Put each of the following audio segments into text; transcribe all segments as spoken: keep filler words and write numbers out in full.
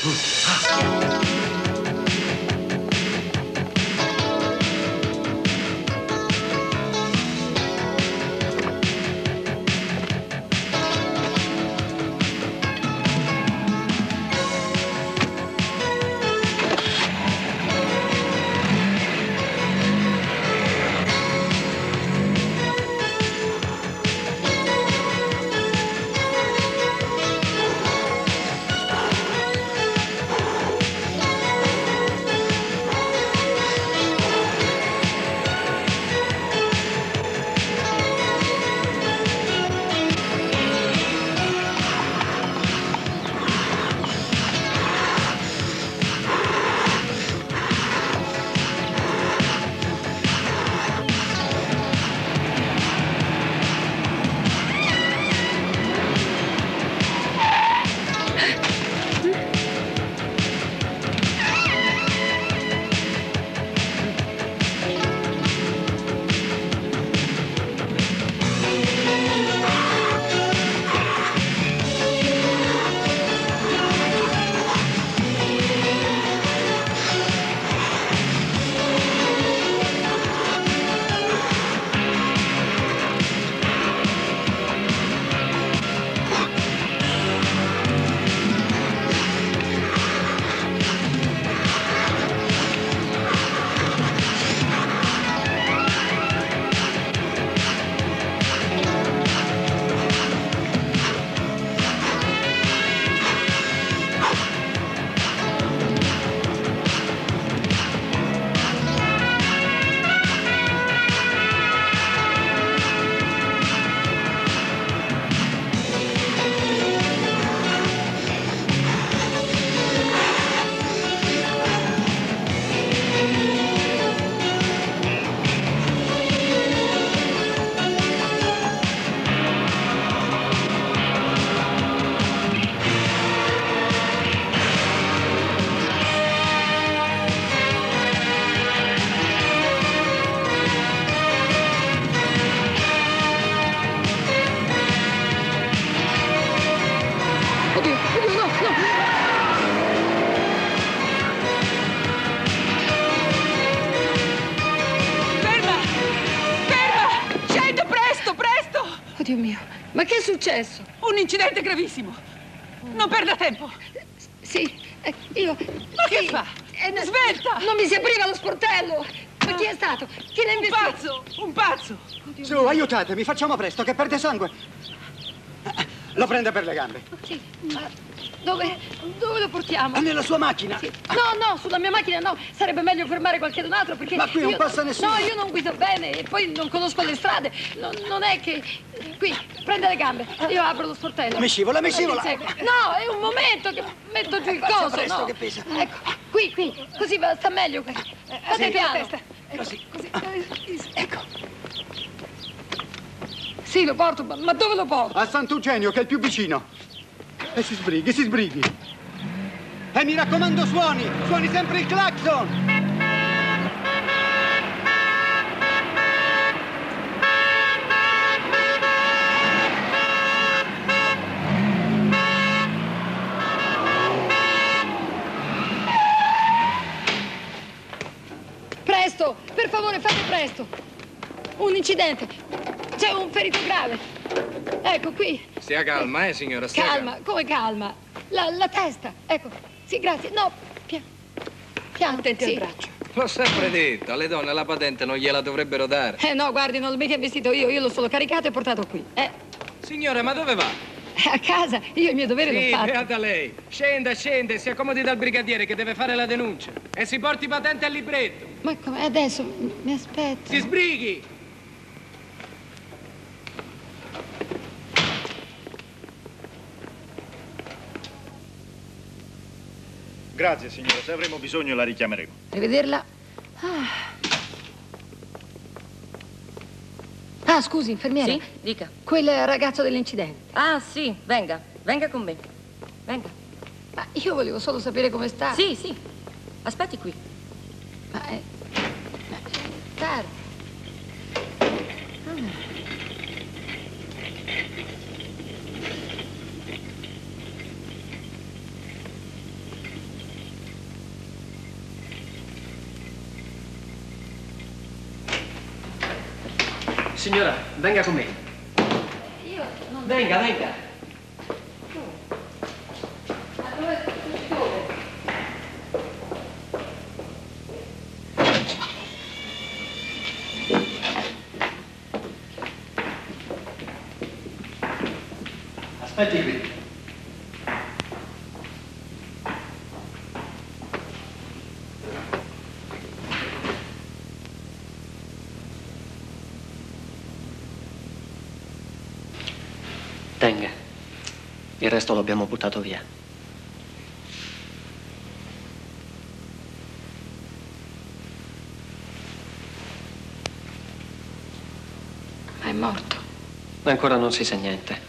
Dio mio, ma che è successo? Un incidente gravissimo. Non perda tempo. Sì, eh, io... Ma sì, che fa? Eh, Svelta! Non mi si apriva lo sportello. Ma chi è stato? Chi l'ha Un investito? pazzo! Un pazzo! Oddio Su, mio. aiutatemi, facciamo presto, che perde sangue. Lo prende per le gambe. Sì, ma dove, dove lo portiamo? È nella sua macchina. Sì. No, no, sulla mia macchina no. Sarebbe meglio fermare qualcun altro perché... Ma qui non io- passa nessuno. No, io non guido bene e poi non conosco le strade. Non, non è che... Qui, prende le gambe. Io apro lo sportello. Mi scivola, mi scivola. Sì, no, è un momento che metto giù il Faccia coso, presto no? che pesa. Ecco, qui, qui. Così va, sta meglio qui. Fate sì, piano. la testa. Così. Così. Ecco. Sì, lo porto, ma, ma dove lo porto? A Sant'Eugenio, che è il più vicino. E si sbrighi, si sbrighi. E mi raccomando, suoni! Suoni sempre il clacson! Presto, per favore, fate presto. Un incidente. C'è un ferito grave. Ecco, qui. Stia calma, eh, signora, stia Calma, come calma? La, la testa, ecco. Sì, grazie. No, piano. Piano, Attenti sì. al braccio. L'ho sempre detto, alle donne la patente non gliela dovrebbero dare. Eh no, guardi, non l'ho mica investito io, io l'ho solo caricato e portato qui. Eh, Signora, ma dove va? a casa, io il mio dovere Sì, l'ho fatto. beata lei. Scenda, scenda, si accomodi dal brigadiere che deve fare la denuncia. E si porti patente al libretto. Ma come? Adesso mi aspetta. Si sbrighi! Grazie, signora. Se avremo bisogno la richiameremo. Rivederla. Ah. Ah, scusi, infermiera. Sì, dica. Quel ragazzo dell'incidente. Ah, sì, venga, venga con me. Venga. Ma io volevo solo sapere come sta. Sì, sì. Aspetti qui. Ma è... ma è tardi. Ah. Signora, venga con me. Io non... Venga, venga. Ma dove? Dove? Aspetti qui. Tenga. Il resto lo abbiamo buttato via. Ma è morto. Ancora non si sa niente.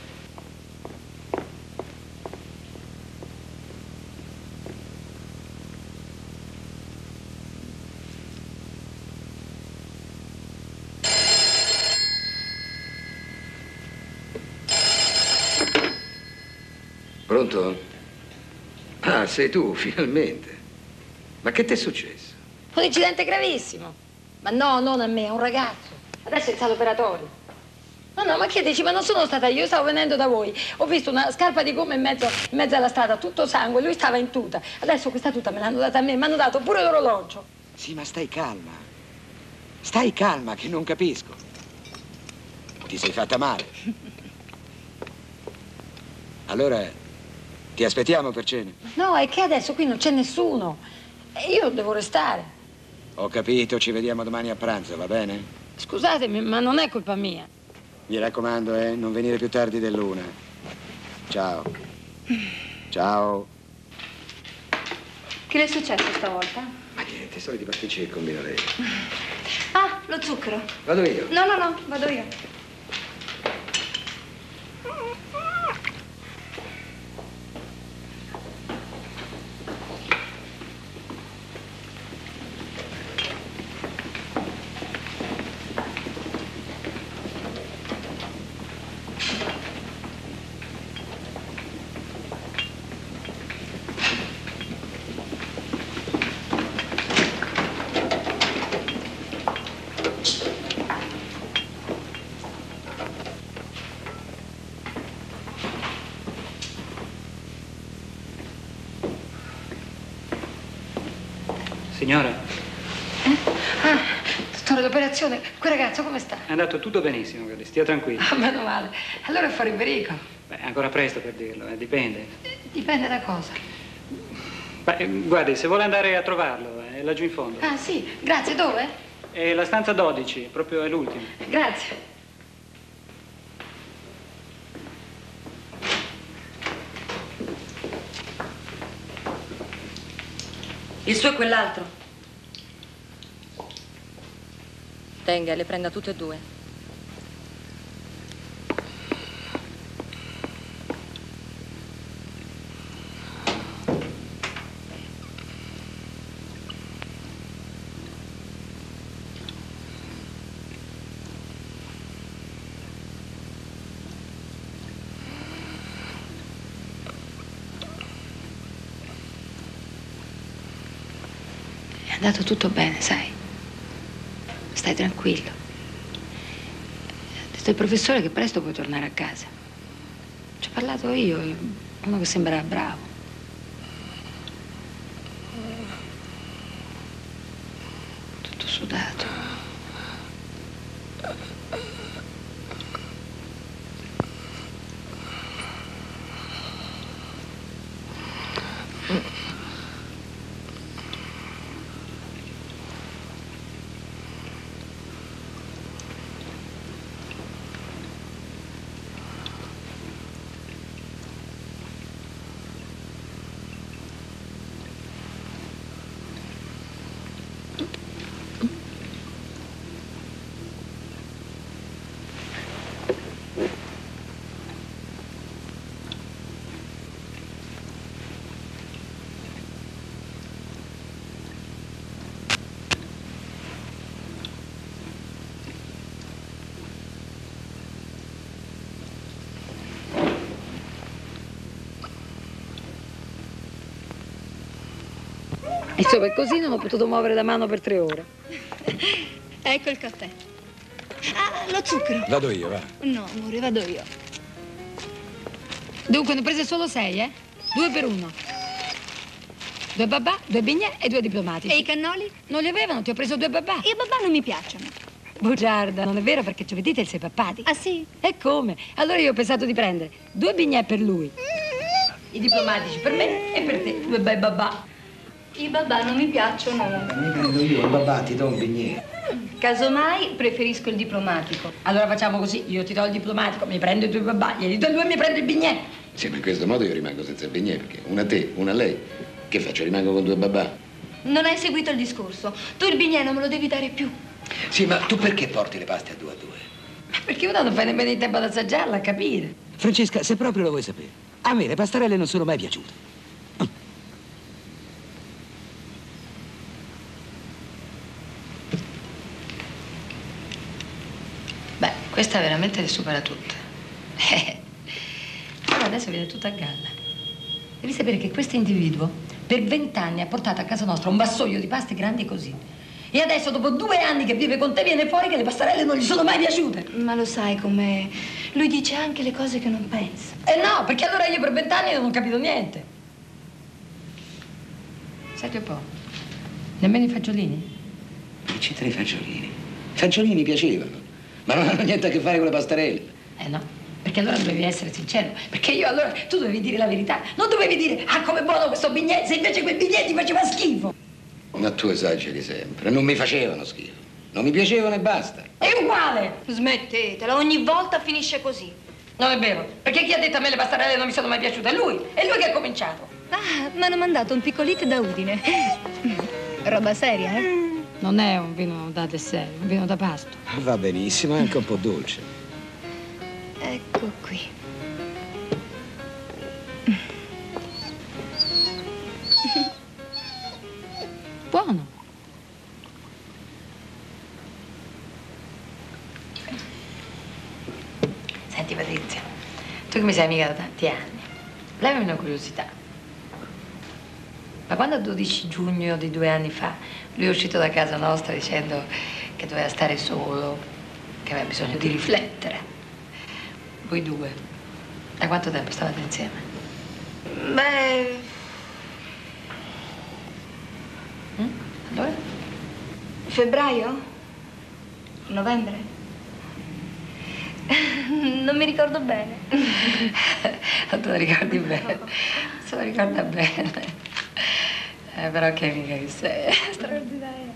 Pronto? Ah, sei tu, finalmente. Ma che ti è successo? Un incidente gravissimo. Ma no, non a me, a un ragazzo. Adesso è in sala operatoria. No, no, ma che dici? Ma non sono stata io, stavo venendo da voi. Ho visto una scarpa di gomma in mezzo, in mezzo alla strada, tutto sangue, lui stava in tuta. Adesso questa tuta me l'hanno data a me, mi hanno dato pure l'orologio. Sì, ma stai calma. Stai calma, che non capisco. Ti sei fatta male. Allora, ti aspettiamo per cena. No, è che adesso qui non c'è nessuno. E io devo restare. Ho capito, ci vediamo domani a pranzo, va bene? Scusatemi, ma non è colpa mia. Mi raccomando, eh, non venire più tardi dell'una. Ciao. Ciao. Che le è successo stavolta? Ma niente, soliti pasticci che combina lei. Ah, lo zucchero. Vado io. No, no, no, vado io. Signora, Eh? Ah, storia d'operazione. Quel ragazzo come sta? è andato tutto benissimo, guardi, stia tranquillo. Ah, meno male. Allora è fuori pericolo. Beh, è ancora presto per dirlo, eh, dipende. Dipende da cosa. Beh, guardi, se vuole andare a trovarlo, è laggiù in fondo. Ah, sì. Grazie. Dove? È la stanza dodici, proprio è l'ultima. Grazie. Il suo è quell'altro. Tenga, le prenda tutte e due. È andato tutto bene, sai. Stai tranquillo. Ha detto il professore che presto puoi tornare a casa. Ci ho parlato io, uno che sembrava bravo. Tutto sudato. Insomma, così non ho potuto muovere la mano per tre ore. Ecco il caffè. Ah, lo zucchero. Vado io, va. No, amore, vado io. Dunque, ne ho prese solo sei, eh? Due per uno. Due babà, due bignè e due diplomatici. E i cannoli? Non li avevano, ti ho preso due babà. I babà non mi piacciono. Bugiarda, non è vero perché giovedì te li sei pappati. Ah, sì? E come? Allora io ho pensato di prendere due bignè per lui, i diplomatici per me e per te, due bei babà. I babà non mi piacciono. Mi prendo io il babà, ti do un bignè. Casomai preferisco il diplomatico. Allora facciamo così, io ti do il diplomatico, mi prendo i due babà, glieli do due e mi prendo il bignè. Sì, ma in questo modo io rimango senza il bignè, perché una a te, una a lei. Che faccio? Rimango con due babà? Non hai seguito il discorso. Tu il bignè non me lo devi dare più. Sì, ma tu perché porti le paste a due a due? Perché uno non fai nemmeno il tempo ad assaggiarla, a capire. Francesca, se proprio lo vuoi sapere, a me le pastarelle non sono mai piaciute. Beh, questa veramente le supera tutte. Però adesso viene tutta a galla. Devi sapere che questo individuo per vent'anni ha portato a casa nostra un vassoio di paste grandi così. E adesso, dopo due anni che vive con te, viene fuori che le pastarelle non gli sono mai piaciute. Ma lo sai com'è? Lui dice anche le cose che non pensa. Eh no, perché allora io per vent'anni non ho capito niente. Senti un po', nemmeno i fagiolini? Che c'entra i fagiolini? I fagiolini mi piacevano, ma non hanno niente a che fare con le pastarelle. Eh no, perché allora dovevi essere sincero. Perché io allora, tu dovevi dire la verità. Non dovevi dire, ah, com'è buono questo bignetto, se invece quel bignetto ti faceva schifo. Ma tu esageri sempre. Non mi facevano schifo. Non mi piacevano e basta. È uguale. Smettetela, ogni volta finisce così. Non è vero, perché chi ha detto a me le pastarelle non mi sono mai piaciute? È lui, è lui che ha cominciato. Ah, mi hanno mandato un piccolito da Udine. Roba seria, eh? Non è un vino da dessert, è un vino da pasto. Va benissimo, è anche un po' dolce. Ecco qui. Buono. Senti Patrizia, tu che mi sei amica da tanti anni, levami una curiosità. Ma quando il dodici giugno di due anni fa lui è uscito da casa nostra dicendo che doveva stare solo, che aveva bisogno di riflettere, voi due, da quanto tempo stavate insieme? Beh... Mm? Allora? Febbraio? Novembre? Non mi ricordo bene. Non te lo ricordi bene? Se lo ricorda bene. Eh, però che amica che sei. Straordinaria.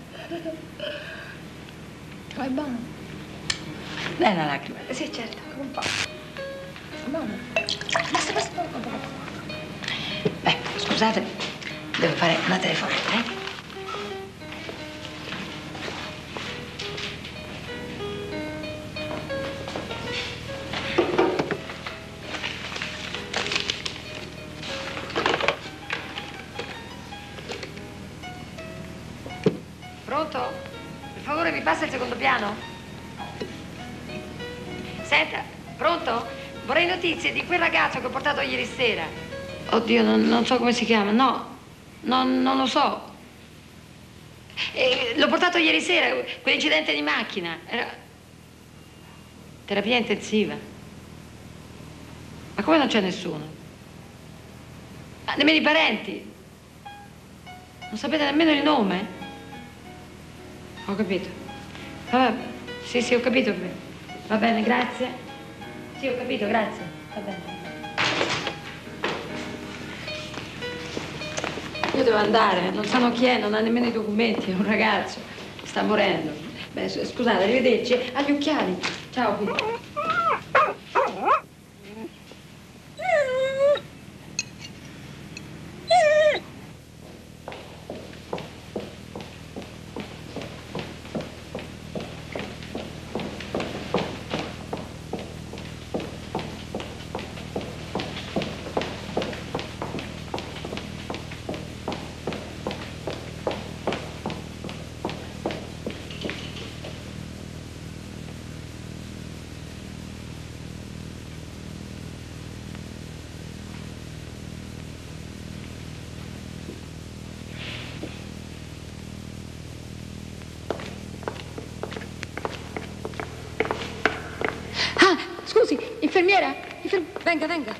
Ma è buono. Dai una lacrima. Sì, certo. Un po'. È buono. Basta, basta. Ecco, scusate, devo fare una telefonata, eh? Pronto? Per favore mi passa il secondo piano? Senta, pronto? Vorrei notizie di quel ragazzo che ho portato ieri sera. Oddio, non, non so come si chiama, no, non, non lo so. Eh, l'ho portato ieri sera, quell'incidente di macchina. Era... terapia intensiva. Ma come non c'è nessuno? Ma nemmeno i parenti? Non sapete nemmeno il nome? Ho capito. Ah, sì, sì, ho capito. Va bene, grazie. Sì, ho capito, grazie. Va bene. Io devo andare, non sanno chi è, non ha nemmeno i documenti, è un ragazzo. Sta morendo. Beh, scusate, arrivederci. Ha gli occhiali. Ciao, figlio. Infermiera? Infer... Venga, venga.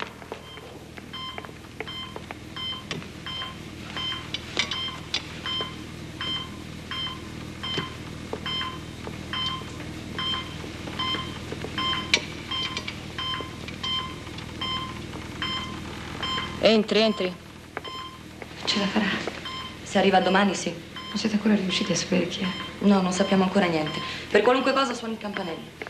Entri, entri. Ce la farà? Se arriva domani, sì. Non siete ancora riusciti a sapere chi è? No, non sappiamo ancora niente. Per qualunque cosa suoni il campanello.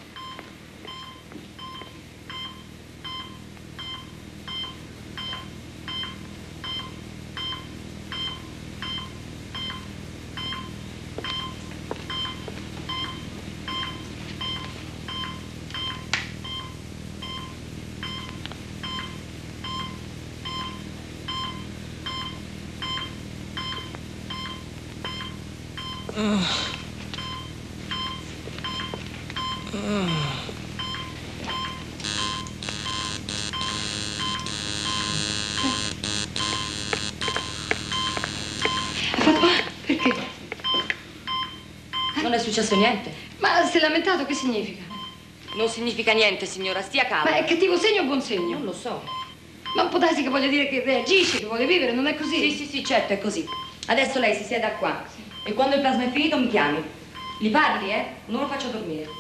Perché? Non è successo niente. Ma si è lamentato, che significa? Non significa niente, signora, stia calma. Ma è cattivo segno o buon segno? Non lo so. Ma può darsi che voglia dire che reagisce, che vuole vivere, non è così? Sì, sì, sì, certo, è così. Adesso lei si sieda qua. Sì. E quando il plasma è finito mi chiami. Gli parli, eh? Non lo faccio dormire.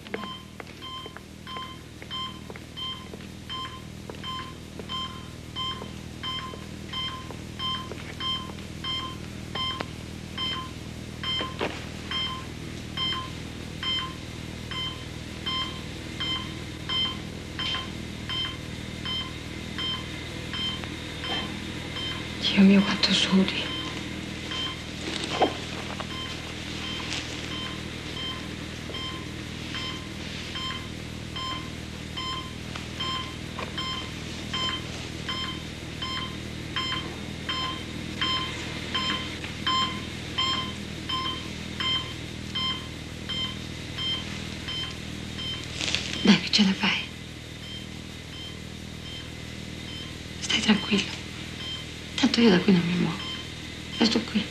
Dio mio, quanto sudi. Dai, che ce la fai. Stai tranquillo. Tanto io da qui non mi muovo. Resto qui.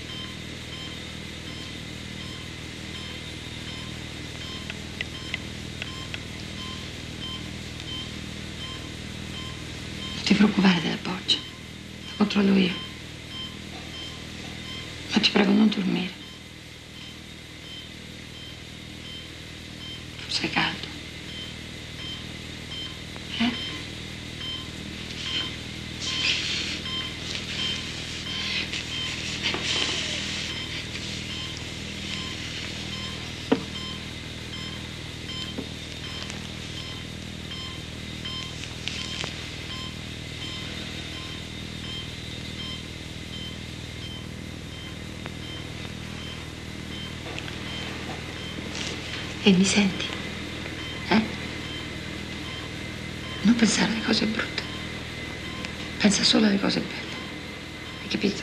Non ti preoccupare della boccia. La controllo io. Ma ti prego, non dormire. Forse è caldo. Eh? E mi senti? Eh? Non pensare alle cose brutte. Pensa solo alle cose belle. Hai capito?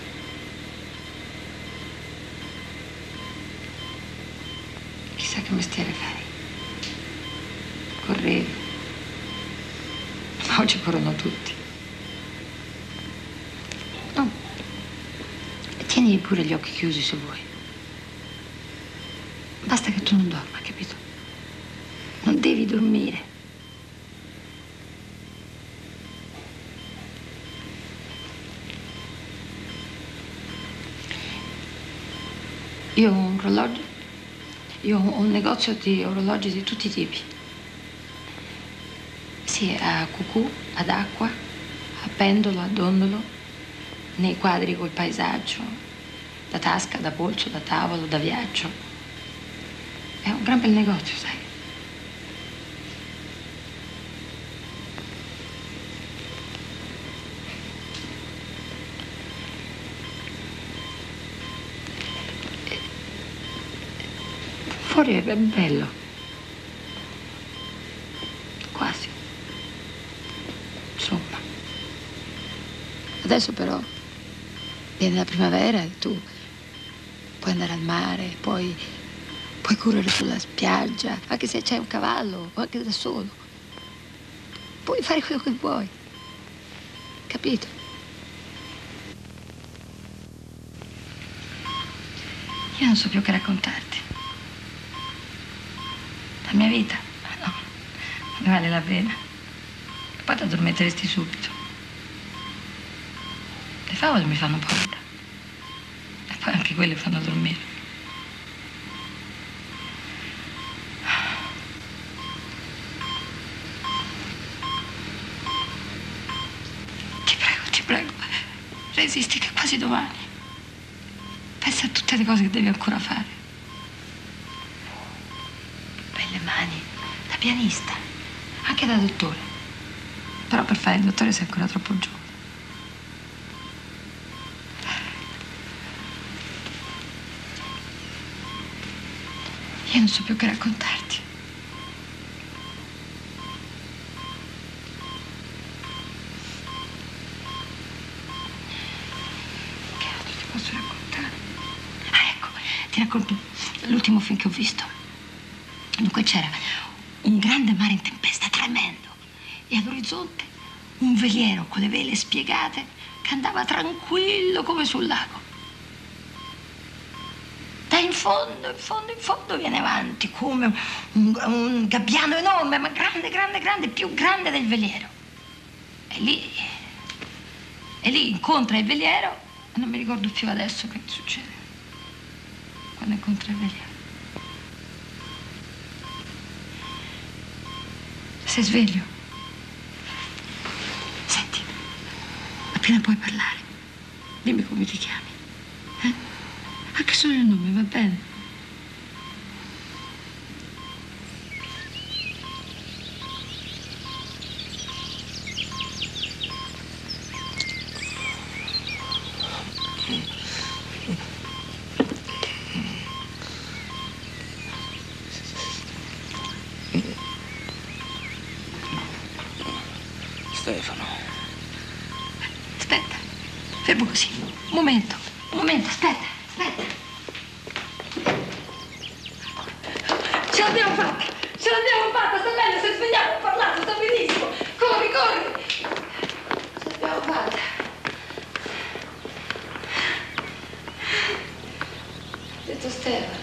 Chissà che mestiere fai. Correvi. Ma oggi corrono tutti. No. E tieni pure gli occhi chiusi se vuoi. Basta che tu non dorma, capito? Non devi dormire. Io ho un orologio, io ho un negozio di orologi di tutti i tipi. Sì, a cucù, ad acqua, a pendolo, a dondolo, nei quadri col paesaggio, da tasca, da polso, da tavolo, da viaggio. È un gran bel negozio, sai. Fuori è bello. Quasi. Insomma. Adesso però viene la primavera e tu puoi andare al mare, puoi... Puoi correre sulla spiaggia, anche se c'è un cavallo o anche da solo. Puoi fare quello che vuoi. Capito? Io non so più che raccontarti. La mia vita, no, non ne vale la pena. Poi ti addormenteresti subito. Le favole mi fanno paura. E poi anche quelle fanno dormire. Ti prego, ti prego, resisti che è quasi domani. Pensa a tutte le cose che devi ancora fare. Belle mani, da pianista, anche da dottore. Però per fare il dottore sei ancora troppo giovane. Io non so più che raccontarti. Che altro ti posso raccontare? Ah, ecco, ti racconto l'ultimo film che ho visto. Dunque c'era un grande mare in tempesta, tremendo. E all'orizzonte un veliero con le vele spiegate che andava tranquillo come sul lago. Da in fondo, in fondo, in fondo viene avanti come un, un gabbiano enorme, ma grande, grande, grande, più grande del veliero. E lì, e lì incontra il veliero, e non mi ricordo più adesso che succede. Quando incontra il veliero. Sei sveglio? Senti, appena puoi parlare, dimmi come ti chiami. Eh? Anche solo il nome, va bene? Stefano. Aspetta, fermo così. Un momento, un momento, aspetta. Aspetta. Ce l'abbiamo fatta! Ce l'abbiamo fatta! Sta bene, si è svegliato, ha parlato, sta benissimo! Corri, corri! Ce l'abbiamo fatta! Ha detto Stefano.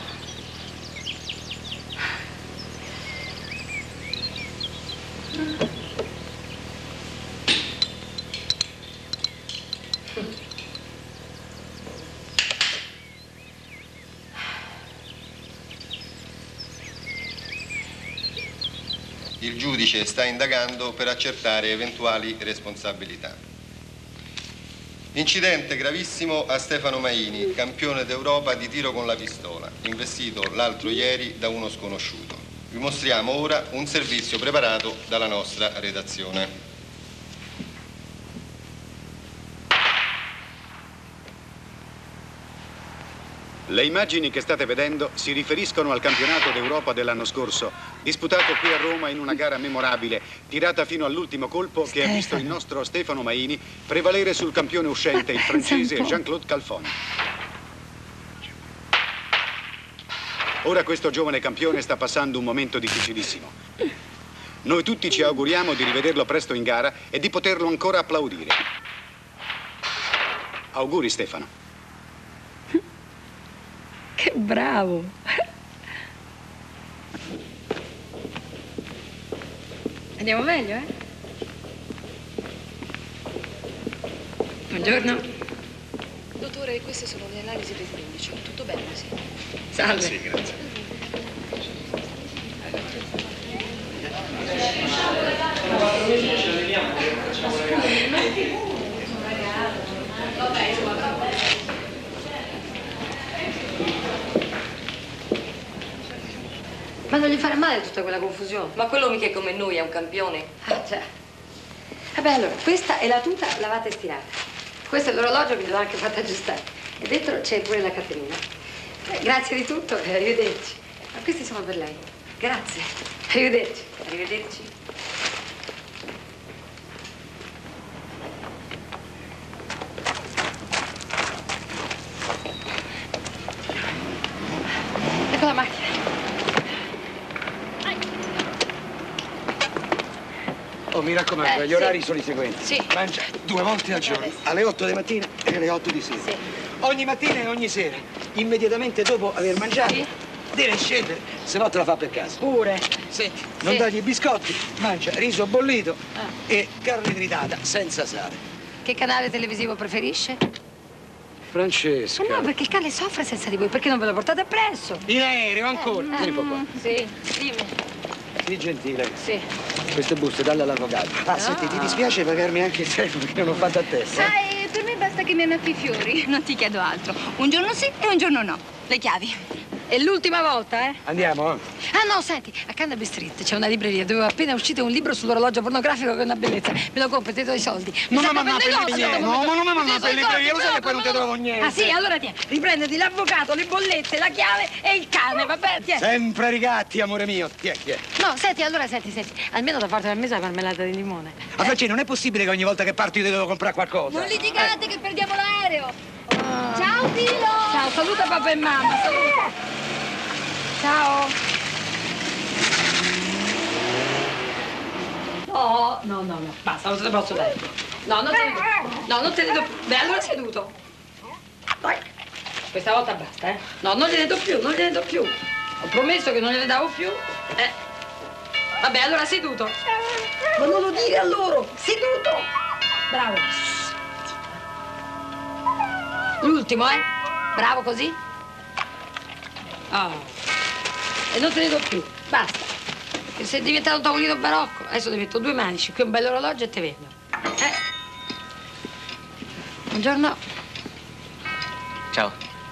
Il giudice sta indagando per accertare eventuali responsabilità. Incidente gravissimo a Stefano Maini, campione d'Europa di tiro con la pistola, investito l'altro ieri da uno sconosciuto. Vi mostriamo ora un servizio preparato dalla nostra redazione. Le immagini che state vedendo si riferiscono al campionato d'Europa dell'anno scorso, disputato qui a Roma in una gara memorabile, tirata fino all'ultimo colpo, che ha visto il nostro Stefano Maini prevalere sul campione uscente, il francese Jean-Claude Calfon. Ora questo giovane campione sta passando un momento difficilissimo. Noi tutti ci auguriamo di rivederlo presto in gara e di poterlo ancora applaudire. Auguri, Stefano. Che bravo! Andiamo meglio, eh? Buongiorno. Dottore, queste sono le analisi del quindici. Tutto bene, sì? Salve. Sì, grazie. Ma non gli fare male tutta quella confusione? Ma quello mica è come noi, è un campione. Ah, già. Vabbè, allora, questa è la tuta lavata e stirata. Questo è l'orologio che l'ho anche fatto aggiustare. E dentro c'è pure la catenina. Eh, grazie di tutto e arrivederci. Ma questi sono per lei. Grazie. Arrivederci. Arrivederci. Ecco la macchina. Oh, mi raccomando, Eh, gli sì. orari sono i seguenti. Sì. Mangia due volte al giorno, alle otto di mattina e alle otto di sera. Sì. Ogni mattina e ogni sera, immediatamente dopo aver mangiato, Sì. deve scendere, se no te la fa per casa. Pure. Senti, non Sì. dagli i biscotti, mangia riso bollito Ah. e carne tritata senza sale. Che canale televisivo preferisce? Francesca. Ma no, perché il cane soffre senza di voi. Perché non ve lo portate appresso? In aereo ancora. Eh, Vieni un po' qua. Sì, dimmi. Sii gentile. Sì. Queste buste dalle all'avvocato. Ah, No. senti, ti dispiace pagarmi anche il telefono che non ho fatto a te? Sai, per me basta che mi annaffi i fiori. Non ti chiedo altro. Un giorno sì e un giorno no. Le chiavi. È l'ultima volta, eh? Andiamo, eh? Ah no, senti, a Canterbury Street c'è una libreria dove è appena uscito un libro sull'orologio pornografico che è una bellezza. Me lo compri, ti do i soldi. Mi Non sta mi mandare proprio per il niente. negozio, No, ma non mi mandare ti do per i libreria, soldi, lo sai che poi non ti proprio, trovo niente. Ah sì, allora tieni, riprenditi l'avvocato, le bollette, la chiave e il cane, va bene? Tieni. Sempre rigatti, amore mio. Tiè, tiè. No, senti, allora senti, senti, almeno da parte del mese la marmellata di limone. Ma Francesca, non è possibile che ogni volta che parto io ti devo comprare qualcosa. Non litigate che perdiamo l'aereo. Ciao, Filo. Ciao, saluta papà e mamma, saluta. Ciao. No, no, no, no, basta, non te ne posso dare. No, non te ne do. No, non te ne do più. Beh, allora seduto. Dai. Questa volta basta, eh. No, non gliene do più, non gliene do più. Ho promesso che non gliene davo più. Eh. Vabbè, allora seduto. Ma non lo dire a loro. Seduto. Bravo. L'ultimo, eh. Bravo così. Oh. E non te ne do più. Basta. Che sei diventato un tavolino barocco. Adesso ti metto due manici, qui un bel orologio e te vendo. Eh. Buongiorno. Ciao.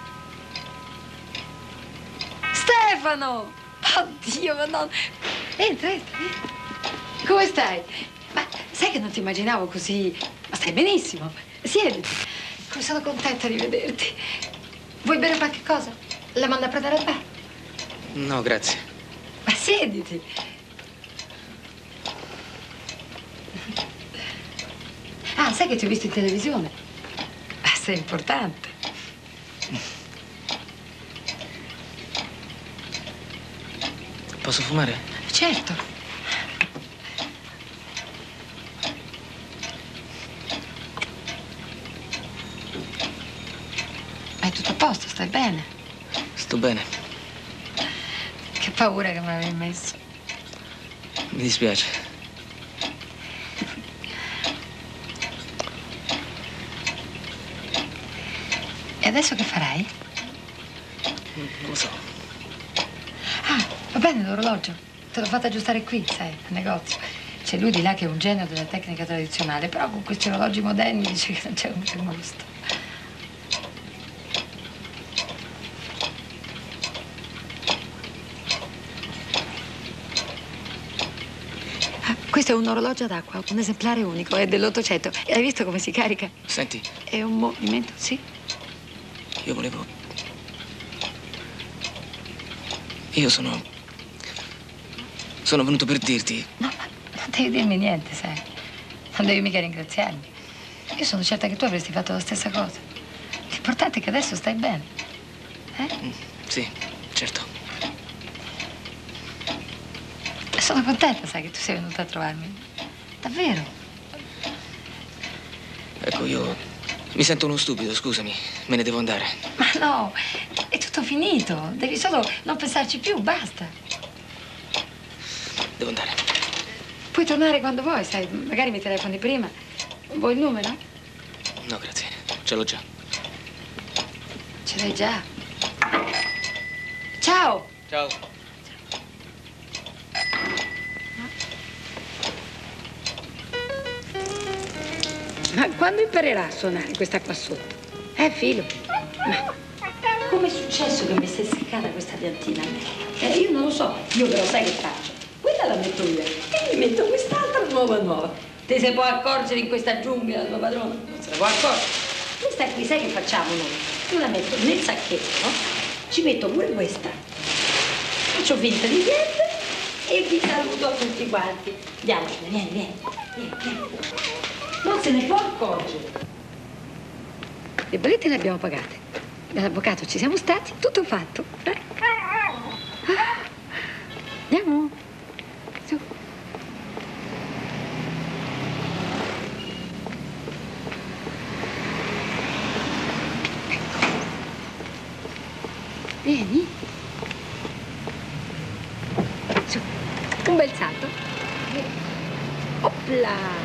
Stefano! Oddio, ma non... Entra, entra, entra. Come stai? Ma sai che non ti immaginavo così... Ma stai benissimo. Siediti. Come sono contenta di vederti. Vuoi bere qualche cosa? La mando a prendere al bar? No, grazie. Ma siediti. Ah, sai che ti ho visto in televisione? Ah, sei importante. Posso fumare? Certo. Ma è tutto a posto, stai bene? Sto bene. Che paura che mi avevi messo. Mi dispiace. E adesso che farai? Non lo so. Ah, va bene l'orologio. Te l'ho fatto aggiustare qui, sai, al negozio. C'è lui di là che è un genio della tecnica tradizionale, però con questi orologi moderni dice che non c'è un bel gusto. Ah, questo è un orologio ad acqua, un esemplare unico, è dell'Ottocento. Hai visto come si carica? Senti, È un movimento, sì? io volevo... Io sono... Sono venuto per dirti... No, ma non devi dirmi niente, sai. Non devi mica ringraziarmi. Io sono certa che tu avresti fatto la stessa cosa. L'importante è che adesso stai bene. Eh? Mm, sì, certo. Sono contenta, sai, che tu sei venuta a trovarmi. Davvero. Ecco, io... Mi sento uno stupido, scusami. Me ne devo andare. Ma no, è tutto finito. Devi solo non pensarci più, basta. Devo andare. Puoi tornare quando vuoi, sai. Magari mi telefoni prima. Vuoi il numero? No, grazie. Ce l'ho già. Ce l'hai già. Ciao. Ciao. Ma quando imparerà a suonare questa qua sotto? Eh, Filo? Ma come è successo che mi si è seccata questa piantina? Eh, io non lo so. Io però sai che faccio? Quella la metto via e mi metto quest'altra nuova nuova. Te se può accorgere in questa giungla, tuo padrone? Non se la può accorgere. Questa qui, sai che facciamo noi? Io la metto nel sacchetto, ci metto pure questa. Faccio finta di niente e vi saluto a tutti quanti. Andiamocene, vieni, vieni, vieni, vieni. Non se ne può accorgere. Le bollette le abbiamo pagate. Dall'avvocato ci siamo stati, tutto fatto. Eh? Ah. Andiamo. Su. Ecco. Vieni. Su. Un bel salto. Opla.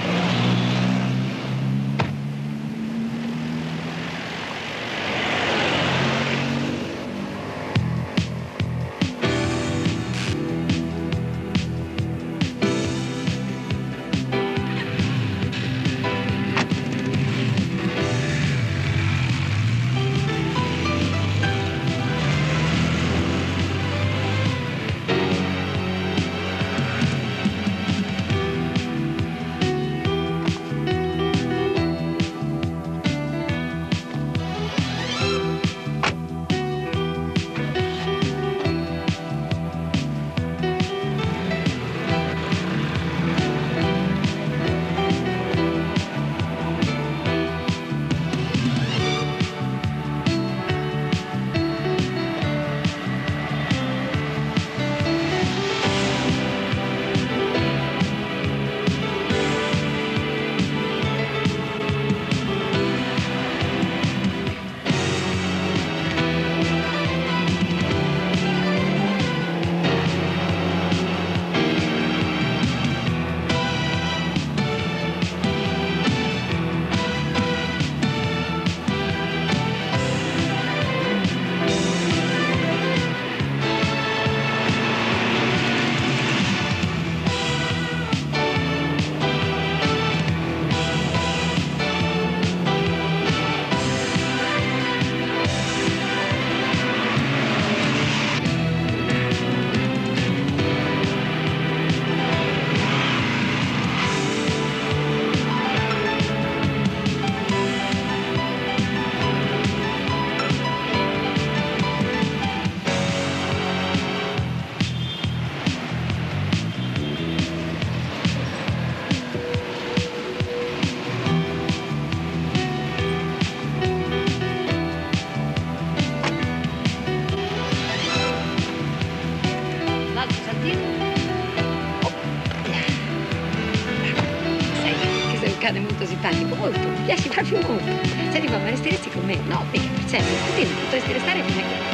Molto simpatico, molto, mi piaci proprio molto. Senti, ma resteresti con me? No, mica per sempre, così non potresti restare fino a che...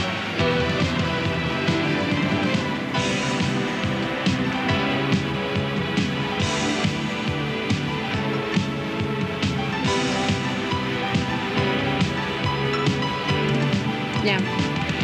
Andiamo.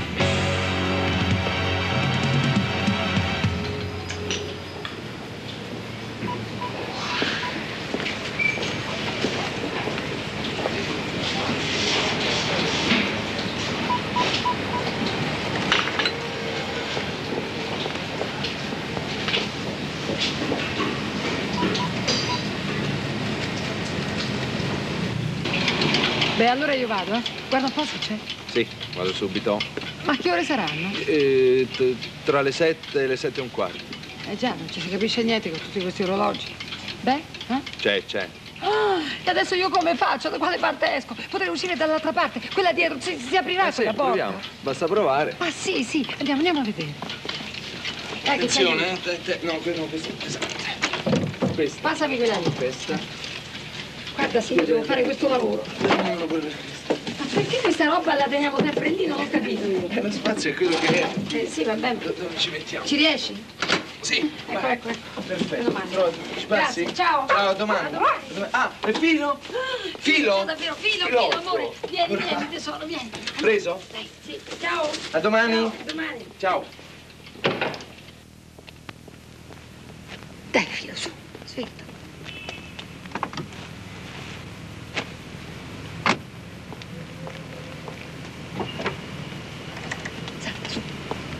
Beh, allora io vado, eh. Guarda un po' se c'è. Sì, vado subito. Ma che ore saranno? Eh, tra le sette e le sette e un quarto. Eh già, non ci si capisce niente con tutti questi orologi. Beh, eh? C'è, c'è. Ah, e adesso io come faccio? Da quale parte esco? Potrei uscire dall'altra parte. Quella dietro, si, si aprirà eh quella sì, porta. Proviamo. Basta provare. Ma sì, sì, andiamo, andiamo a vedere. Dai, attenzione, eh, te, te, no, no, questa è pesante. Questa. Passami quella lì. Questa. Guarda, sì, io devo fare questo lavoro. Ma perché questa roba la teniamo sempre lì? Non ho capito io. Eh, lo spazio è quello che è. Eh, sì, va bene. Dove ci mettiamo? Ci riesci? Sì. Ecco, vai. ecco, ecco. Perfetto. Ci passi? Grazie, ciao. Ciao, domani. Ah, e filo? Filo? Davvero, filo, Filotto. filo, amore. Vieni, vieni, tesoro, vieni. Preso? Dai, sì. Ciao. A domani. Ciao, a domani. Ciao. Dai, filo, su, aspetta. Salta su.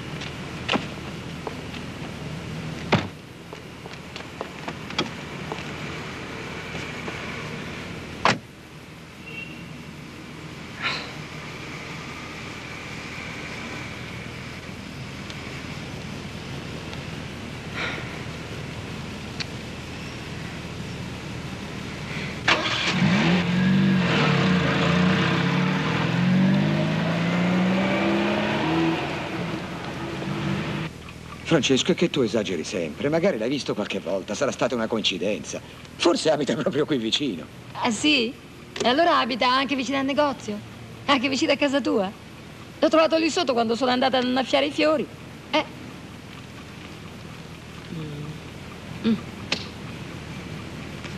Francesco, è che tu esageri sempre. Magari l'hai visto qualche volta, sarà stata una coincidenza. Forse abita proprio qui vicino. Ah, sì? E allora abita anche vicino al negozio? Anche vicino a casa tua? L'ho trovato lì sotto quando sono andata ad annaffiare i fiori. Eh.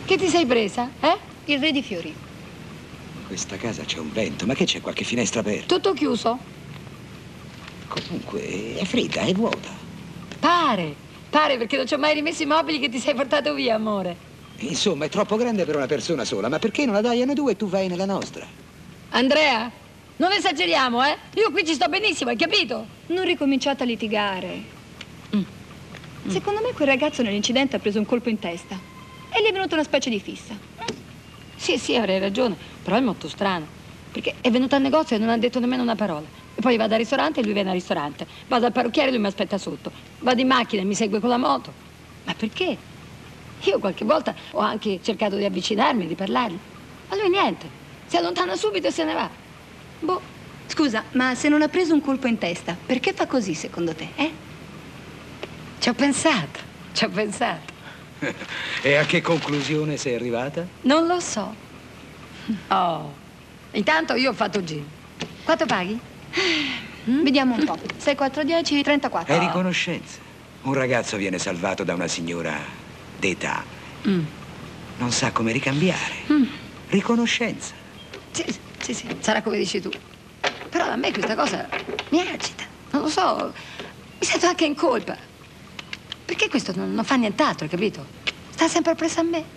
Che ti sei presa, eh? Il re di fiori. In questa casa c'è un vento, ma che c'è? Qualche finestra aperta? Tutto chiuso? Comunque è fredda, è vuota. Pare, pare perché non ci ho mai rimesso i mobili che ti sei portato via, amore. Insomma, è troppo grande per una persona sola, ma perché non la dai a noi due e tu vai nella nostra? Andrea, non esageriamo, eh? Io qui ci sto benissimo, hai capito? Non ricominciate a litigare. Mm. Secondo me quel ragazzo nell'incidente ha preso un colpo in testa e gli è venuta una specie di fissa. Sì, sì, avrei ragione, però è molto strano, perché è venuto al negozio e non ha detto nemmeno una parola. E poi vado al ristorante e lui viene al ristorante. Vado al parrucchiere e lui mi aspetta sotto. Vado in macchina e mi segue con la moto. Ma perché? Io qualche volta ho anche cercato di avvicinarmi, di parlargli. Ma lui niente. Si allontana subito e se ne va. Boh. Scusa, ma se non ha preso un colpo in testa, perché fa così secondo te, eh? Ci ho pensato, ci ho pensato. E a che conclusione sei arrivata? Non lo so. Oh. Intanto io ho fatto gin. Quanto paghi? Mm? Vediamo un po'. sei, quattro, dieci, trentaquattro. È riconoscenza. Un ragazzo viene salvato da una signora d'età. Mm. Non sa come ricambiare. Mm. Riconoscenza. Sì, sì, sì, sarà come dici tu. Però a me questa cosa mi agita. Non lo so, mi sento anche in colpa. Perché questo non, non fa nient'altro, capito? Sta sempre presso a me.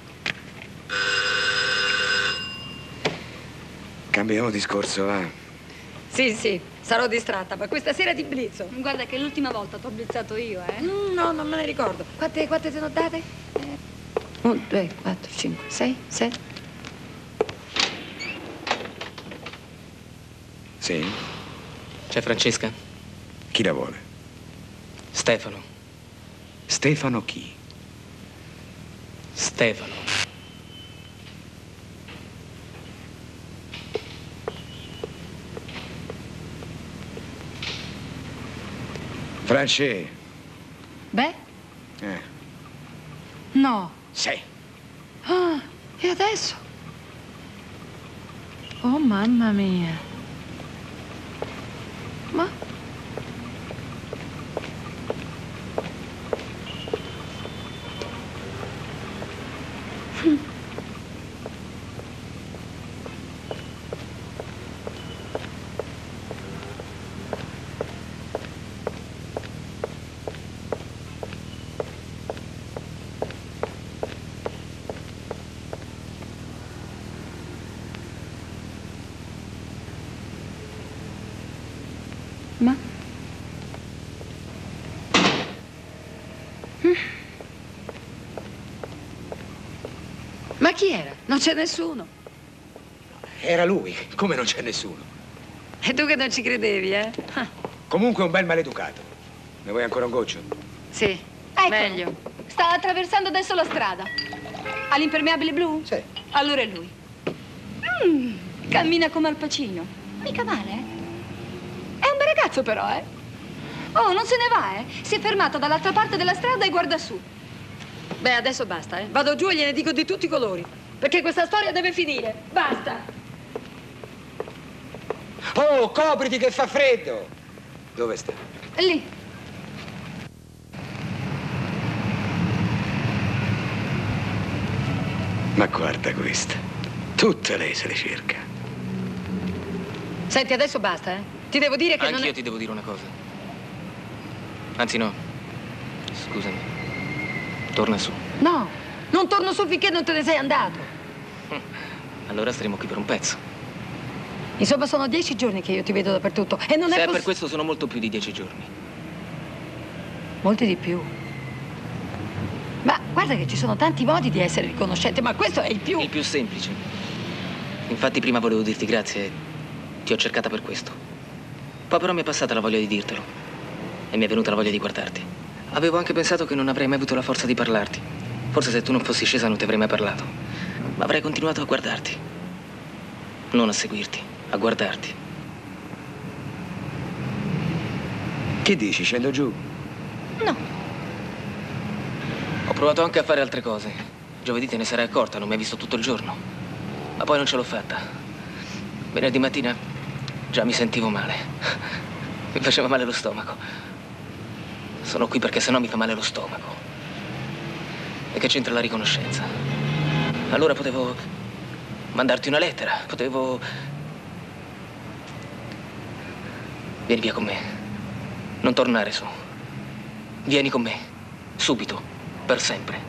Cambiamo discorso, va. Sì, sì, sarò distratta, ma questa sera ti blizzo. Guarda che l'ultima volta ti ho blizzato io, eh? Mm, no, non me ne ricordo. Quante, quante te ne ho date? Eh, uno, due, quattro, cinque, sei, sette. Sì? C'è Francesca? Chi la vuole? Stefano. Stefano chi? Stefano. Francesca. Beh? Eh. No. Sì. Ah, e adesso? Oh, mamma mia. Ma... Ma? Mm. Ma chi era? Non c'è nessuno. Era lui. Come non c'è nessuno? E tu che non ci credevi, eh? Ah. Comunque un bel maleducato. Ne vuoi ancora un goccio? Sì, Ecco. meglio. Sta attraversando adesso la strada. Ha l'impermeabile blu? Sì. Allora è lui. Mm, cammina come Al Pacino. Mica male, eh? È un bel ragazzo però, eh? Oh, non se ne va, eh? Si è fermato dall'altra parte della strada e guarda su. Beh, adesso basta, eh? Vado giù e gliene dico di tutti i colori. Perché questa storia deve finire. Basta. Oh, copriti che fa freddo! Dove sta? Lì. Ma guarda questa. Tutte lei se le cerca. Senti, adesso basta, eh? Ti devo dire che non Anch'io è... ti devo dire una cosa. Anzi, no. Scusami. Torna su. No, non torno su finché non te ne sei andato. Allora staremo qui per un pezzo. Insomma, sono dieci giorni che io ti vedo dappertutto e non Se è è possi- per questo sono molto più di dieci giorni. Molti di più. Ma guarda che ci sono tanti modi di essere riconoscente, ma questo è il più... Il più semplice. Infatti prima volevo dirti grazie e ti ho cercata per questo. Poi però mi è passata la voglia di dirtelo. E mi è venuta la voglia di guardarti. Avevo anche pensato che non avrei mai avuto la forza di parlarti. Forse se tu non fossi scesa non ti avrei mai parlato. Ma avrei continuato a guardarti. Non a seguirti, a guardarti. Che dici, scendo giù? No. Ho provato anche a fare altre cose. Giovedì te ne sarai accorta, non mi hai visto tutto il giorno. Ma poi non ce l'ho fatta. Venerdì mattina già mi sentivo male. Mi faceva male lo stomaco. Sono qui perché sennò mi fa male lo stomaco. E che c'entra la riconoscenza? Allora potevo mandarti una lettera, potevo... Vieni via con me. Non tornare su. Vieni con me. Subito. Per sempre.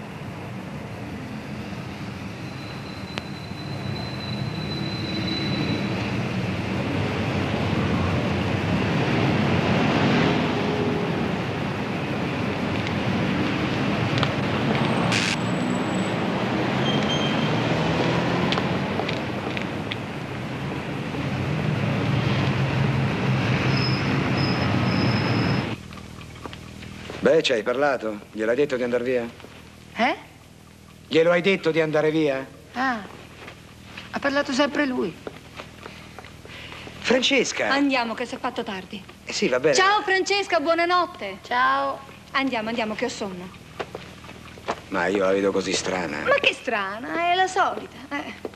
Beh, ci hai parlato? Glielo hai detto di andare via? Eh? Glielo hai detto di andare via? Ah, ha parlato sempre lui. Francesca! Andiamo, che si è fatto tardi. Eh sì, va bene. Ciao Francesca, buonanotte. Ciao. Andiamo, andiamo, che ho sonno. Ma io la vedo così strana. Ma che strana, è la solita. Eh.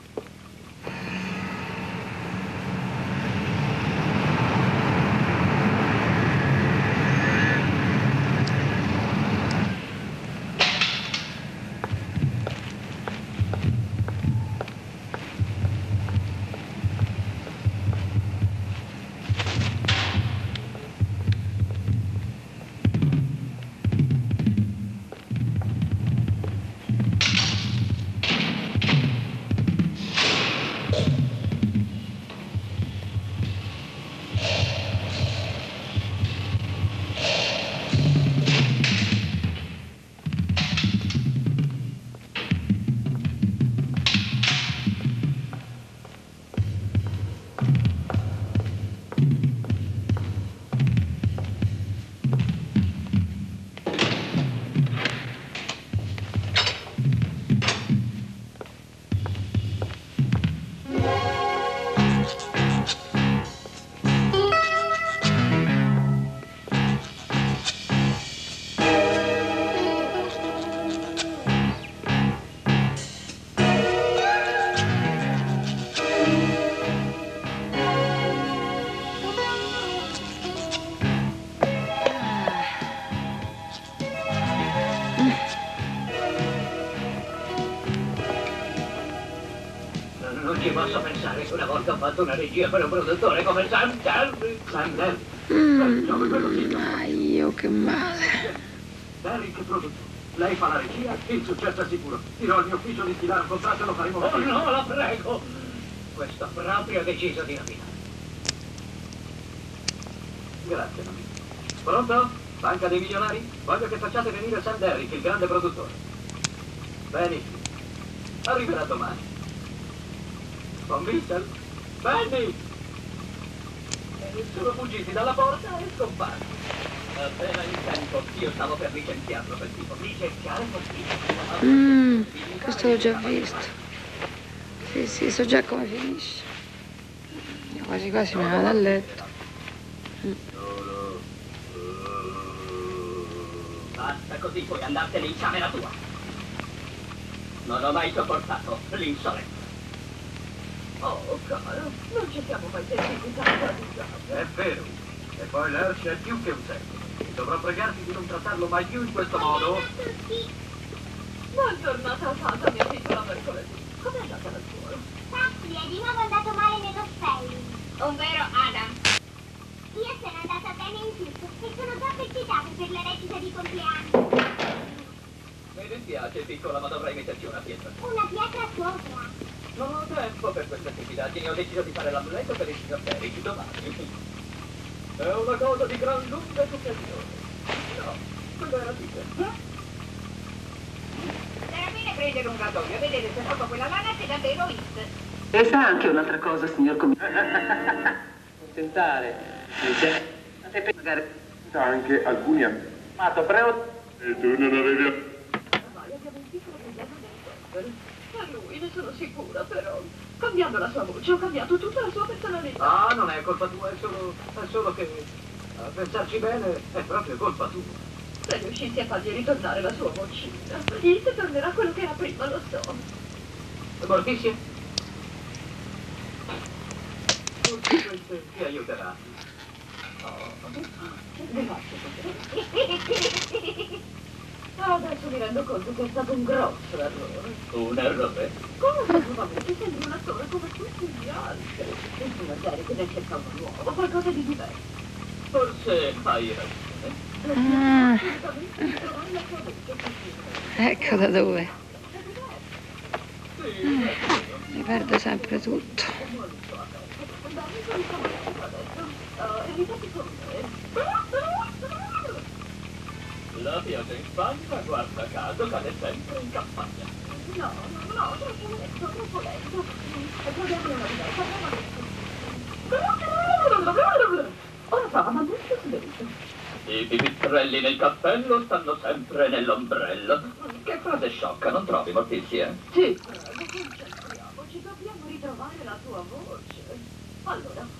Non ci posso pensare che una volta ho fatto una regia per un produttore come Sander. Sander. Mm, ah, io che male. Derrick che produttore. Lei fa la regia, il successo è sicuro. Dirò al mio ufficio di stilare un contratto e lo faremo. Oh no, la prego! Questo proprio deciso di nominare. Grazie, amico. Pronto? Banca dei milionari? Voglio che facciate venire Sam Derrick, il grande produttore. Benissimo. Arriverà domani. Con Vissel? Benny! Sono fuggiti dalla porta e scomparsi. Appena in tempo, io stavo per licenziarlo quel tipo. Licenziare così. Mm, questo l'ho già visto. Sì, sì, so già come finisce. Io quasi quasi me ne vado a letto. Mm. Basta così, puoi andartene in camera tua. Non ho mai sopportato l'insolenza. Oh, caro, non ci siamo mai sentiti tanto a disagio. È vero. E poi Lurch è più che un secolo. Dovrò pregarti di non trattarlo mai più in questo modo. Buongiornata a casa, mia piccola mercoledì. Com'è andata la scuola? Papi, è di nuovo andato male nello spelling. Ovvero Adam. Io sono andata bene in tutto e sono troppo eccitata per la recita di compleanno. Mi dispiace, piccola, ma dovrai metterci una pietra. Una pietra sopra. Non ho tempo per queste stupidaggini. Ho deciso di fare l'amuleto per i signor Derrick domani. È una cosa di gran lunga successione. No, quello era Peter. Era bene prendere un gadoio e vedere se sotto quella lana c'è davvero It. E sa anche un'altra cosa, signor commissario. Tentare. Dice. Magari. Anche alcuni amici. Mato, prego. E tu non avevi... Ormai abbiamo un piccolo problema del dottore. A lui ne sono sicura, però. Cambiando la sua voce ho cambiato tutta la sua personalità. Ah, non è colpa tua, è solo, è solo che a pensarci bene è proprio colpa tua. Se riuscissi a fargli ritornare la sua vocina, It tornerà quello che era prima, lo so. Morticia? Forse questo ti aiuterà. Oh, grazie. Adesso mi rendo conto che è stato un grosso errore. Un errore? Comunque, probabilmente sembri un attore come tutti gli altri. In una serie che ne cerca uno nuovo, qualcosa di diverso. Forse hai ragione. Ah. Ecco da dove. Ah, mi perdo sempre tutto. La pioggia in Spagna, guarda caso, cade sempre in campagna. No, no, no, troppo lento, troppo lento. Proviamo una vita, ora fa, ma molto silenzio. I pipistrelli nel cappello stanno sempre nell'ombrello. Che frase sciocca, non trovi, Mortizia? Sì, prego, concentriamoci, dobbiamo ritrovare la tua voce. Allora.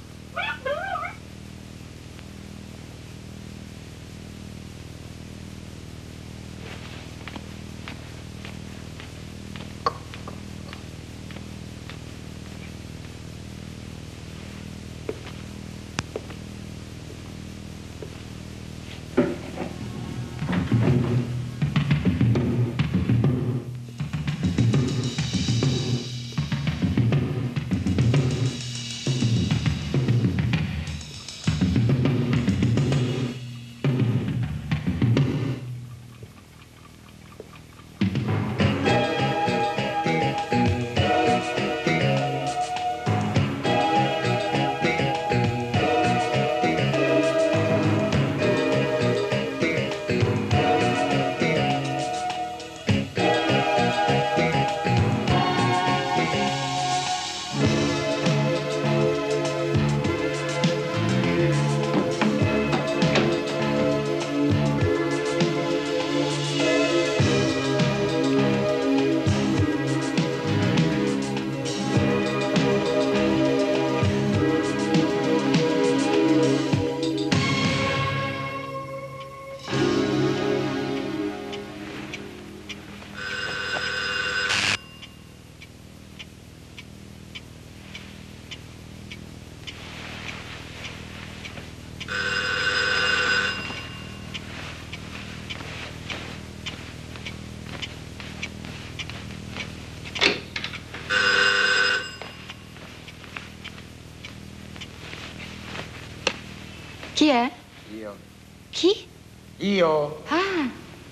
Chi è? Io. Chi? Io. Ah,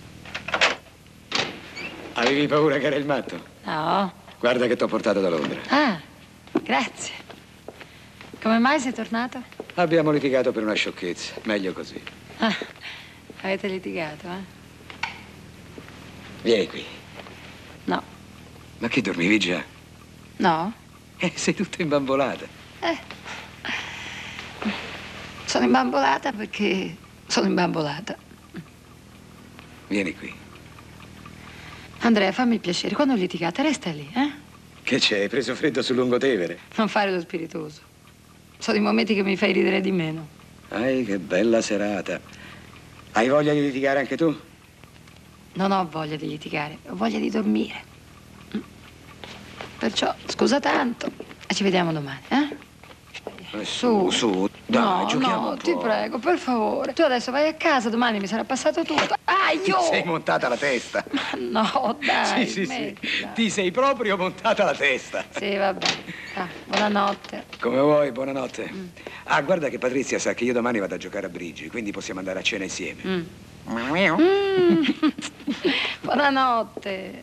Avevi paura che era il matto? no. Guarda che t'ho portato da Londra. Ah, grazie. Come mai sei tornato? Abbiamo litigato per una sciocchezza. Meglio così. Ah, avete litigato, eh? Vieni qui. No. Ma che dormivi già? No? Eh, sei tutta imbambolata. Eh. Sono imbambolata perché sono imbambolata. Vieni qui. Andrea, fammi il piacere. Quando litigate, resta lì, eh? Che c'è? Hai preso freddo sul lungotevere? Non fare lo spiritoso. Sono i momenti che mi fai ridere di meno. Ai, che bella serata. Hai voglia di litigare anche tu? Non ho voglia di litigare, ho voglia di dormire. Perciò, scusa tanto e ci vediamo domani, eh? Eh, su, su, dai, no, giochiamo no, un po'. ti prego, per favore. Tu adesso vai a casa, domani mi sarà passato tutto. Ah, Ti io! sei montata la testa. No, dai, Sì, sì, sì. smettila. Ti sei proprio montata la testa. Sì, vabbè. Ah, buonanotte. Come vuoi, buonanotte. Mm. Ah, guarda che Patrizia sa che io domani vado a giocare a Brigi, quindi possiamo andare a cena insieme. Mm. Mm. Buonanotte.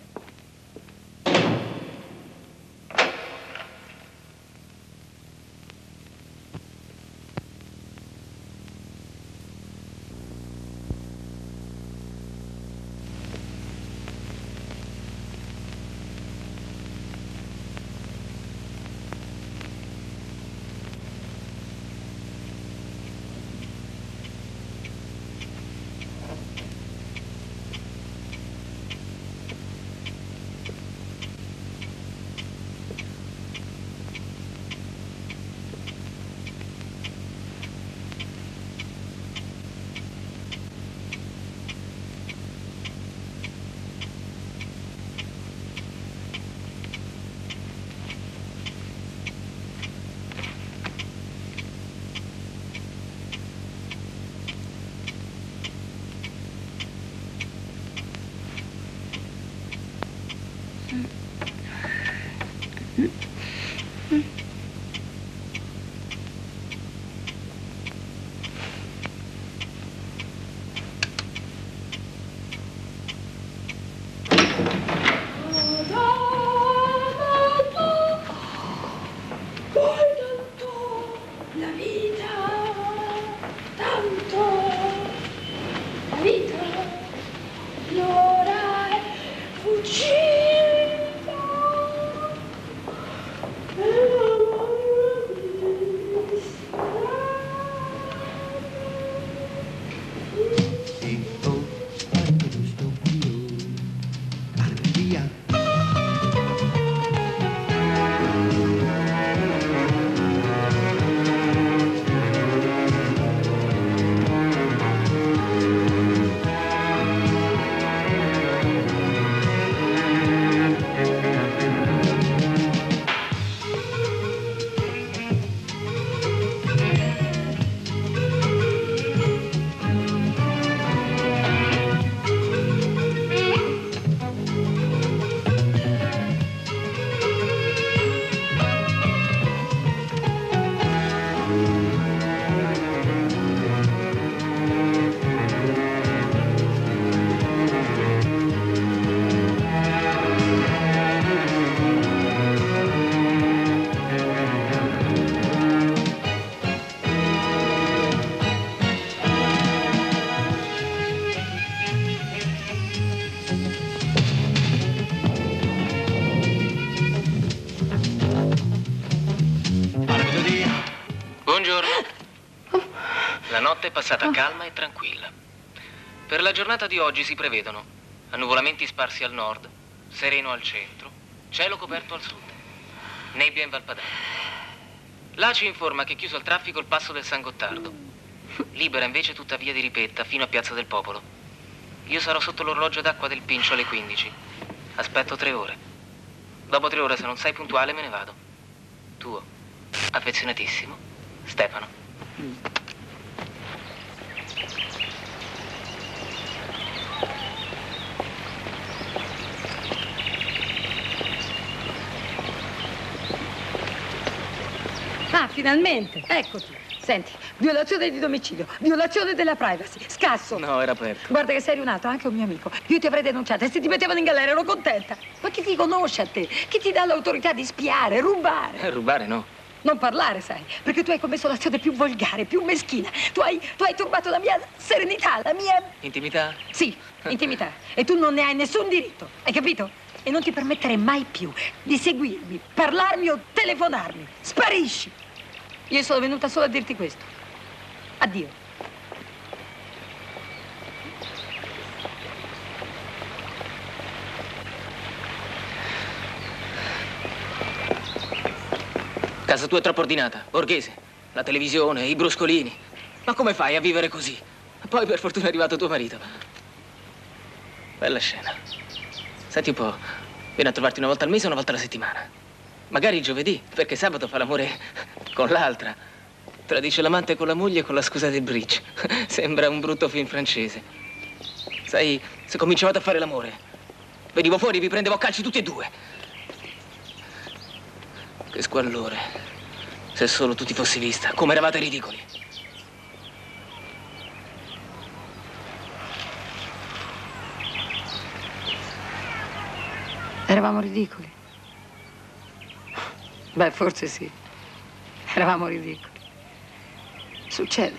Buongiorno. La notte è passata calma e tranquilla. Per la giornata di oggi si prevedono annuvolamenti sparsi al nord, sereno al centro, cielo coperto al sud, nebbia in Valpadana. L'A C I informa che è chiuso al traffico il passo del San Gottardo. Libera invece tutta via di Ripetta fino a Piazza del Popolo. Io sarò sotto l'orologio d'acqua del Pincio alle quindici. Aspetto tre ore. Dopo tre ore, se non sei puntuale, me ne vado. Tuo, affezionatissimo, Stefano. Ah, finalmente, eccoti. Senti, violazione di domicilio, violazione della privacy, scasso. No, era aperto. Guarda che sei rionato, anche un mio amico. Io ti avrei denunciato e se ti mettevano in galera ero contenta. Ma chi ti conosce a te? Chi ti dà l'autorità di spiare, rubare? Eh, rubare no. Non parlare, sai, perché tu hai commesso l'azione più volgare, più meschina. Tu hai, tu hai turbato la mia serenità, la mia... Intimità? Sì, intimità. E tu non ne hai nessun diritto, hai capito? E non ti permettere mai più di seguirmi, parlarmi o telefonarmi. Sparisci! Io sono venuta solo a dirti questo. Addio. Casa tua è troppo ordinata, borghese. La televisione, i bruscolini. Ma come fai a vivere così? Poi per fortuna è arrivato tuo marito. Bella scena. Senti un po', vieni a trovarti una volta al mese o una volta alla settimana. Magari giovedì, perché sabato fa l'amore con l'altra. Tradisce l'amante con la moglie con la scusa del bridge. Sembra un brutto film francese. Sai, se cominciavate a fare l'amore, venivo fuori e vi prendevo a calci tutti e due. Che squallore. Se solo tu ti fossi vista, come eravate ridicoli. Eravamo ridicoli. Beh, forse sì. Eravamo ridicoli. Succede.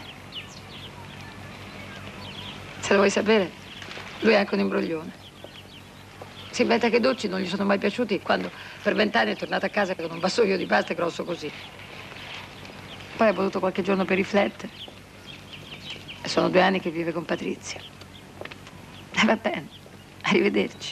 Se lo vuoi sapere, lui è anche un imbroglione. Si inventa che i dolci non gli sono mai piaciuti quando per vent'anni è tornato a casa con un vassoio di pasta grosso così. Poi ha voluto qualche giorno per riflettere. E sono due anni che vive con Patrizia. E va bene, arrivederci.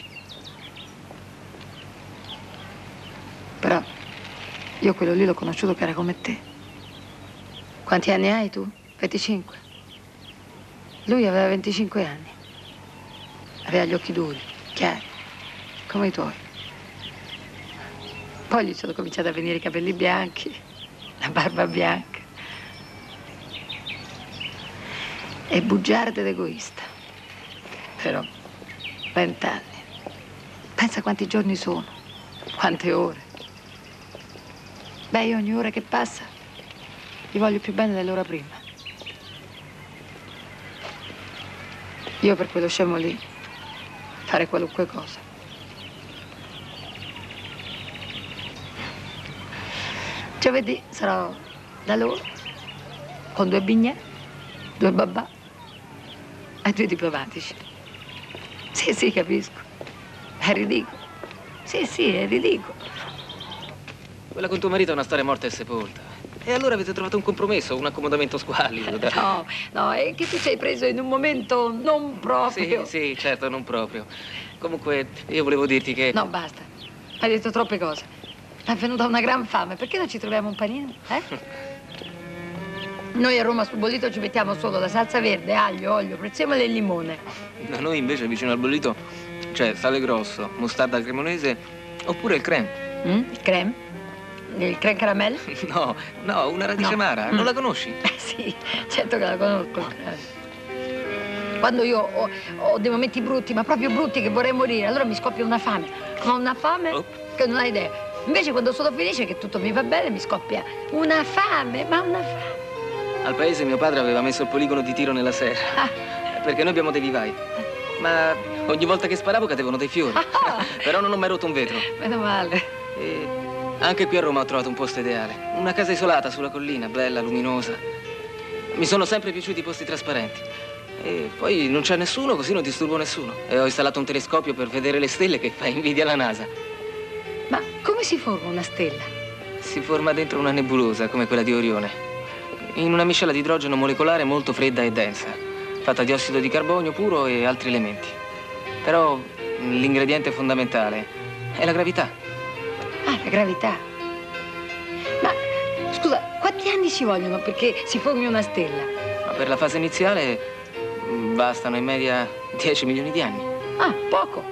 Però io quello lì l'ho conosciuto che era come te. Quanti anni hai tu? venticinque. Lui aveva venticinque anni. Aveva gli occhi duri, chiari, come i tuoi. Poi gli sono cominciati a venire i capelli bianchi, la barba bianca. E bugiardo ed egoista. Però, vent'anni. Pensa quanti giorni sono, quante ore. Beh, io ogni ora che passa gli voglio più bene dell'ora prima. Io per quello scemo lì fare qualunque cosa. Giovedì sarò da loro con due bignè, due babà e due diplomatici. Sì, sì, capisco. È ridicolo. Sì, sì, è ridicolo. Quella con tuo marito è una storia morta e sepolta. E allora avete trovato un compromesso, un accomodamento squallido. Dai. No, no, è che tu ci hai preso in un momento non proprio. Sì, sì, certo, non proprio. Comunque, io volevo dirti che... No, basta. Hai detto troppe cose. Mi è venuta una gran fame. Perché non ci troviamo un panino, eh? Noi a Roma sul bollito ci mettiamo solo la salsa verde, aglio, olio, prezzemolo e limone. Da noi invece vicino al bollito c'è sale grosso, mostarda cremonese oppure il creme. Mm? Il creme? Il creme caramel? No, no, una radice No. amara. Mm. Non la conosci? Eh sì, certo che la conosco. Quando io ho, ho dei momenti brutti, ma proprio brutti, che vorrei morire, allora mi scoppia una fame. Ma una fame Oh. che non hai idea. Invece quando sono felice, che tutto mi va bene, mi scoppia una fame, ma una fame. Al paese mio padre aveva messo il poligono di tiro nella serra. Ah. Perché noi abbiamo dei vivai. Ma ogni volta che sparavo cadevano dei fiori. Ah. Però non ho mai rotto un vetro. Meno male. E anche qui a Roma ho trovato un posto ideale. Una casa isolata sulla collina, bella, luminosa. Mi sono sempre piaciuti i posti trasparenti. E poi non c'è nessuno, così non disturbo nessuno. E ho installato un telescopio per vedere le stelle che fa invidia alla NASA. Ma come si forma una stella? Si forma dentro una nebulosa come quella di Orione. in una miscela di idrogeno molecolare molto fredda e densa, fatta di ossido di carbonio puro e altri elementi. Però l'ingrediente fondamentale è la gravità. Ah, la gravità. Ma, scusa, quanti anni ci vogliono perché si formi una stella? Ma per la fase iniziale bastano in media dieci milioni di anni. Ah, poco.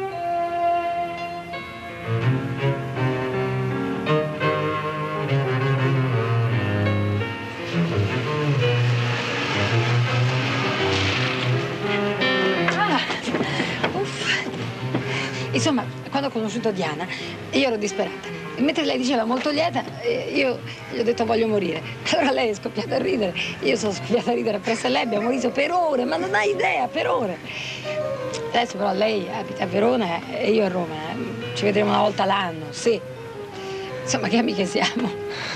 Insomma, quando ho conosciuto Diana, io ero disperata. E mentre lei diceva molto lieta, io gli ho detto voglio morire. Allora lei è scoppiata a ridere. Io sono scoppiata a ridere presso lei, abbiamo riso per ore, ma non hai idea, per ore. Adesso però lei abita a Verona e io a Roma. Ci vedremo una volta l'anno, sì. Insomma, che amiche siamo.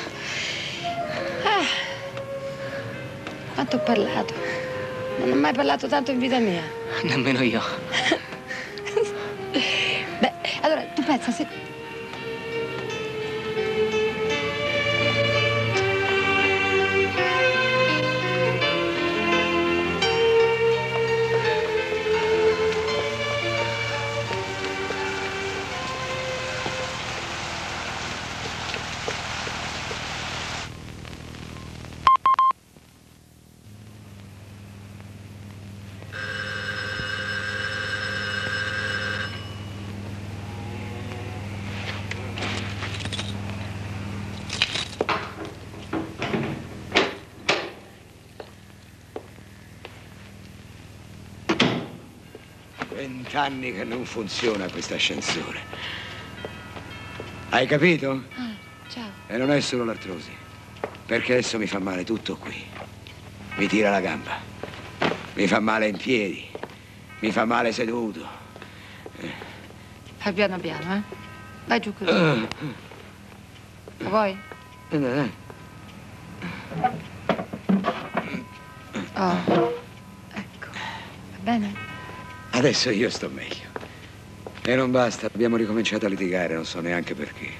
Ah, quanto ho parlato. Non ho mai parlato tanto in vita mia. Nemmeno io. Beh, allora, tu pensa se... Vent'anni che non funziona questo ascensore. Hai capito? Ah, ciao. E non è solo l'artrosi, perché adesso mi fa male tutto qui. Mi tira la gamba, mi fa male in piedi, mi fa male seduto. Fai piano piano, eh? Vai giù così. Uh. Lo vuoi? Eh, dai. Oh, ecco. Va bene? Adesso io sto meglio. E non basta, abbiamo ricominciato a litigare, non so neanche perché.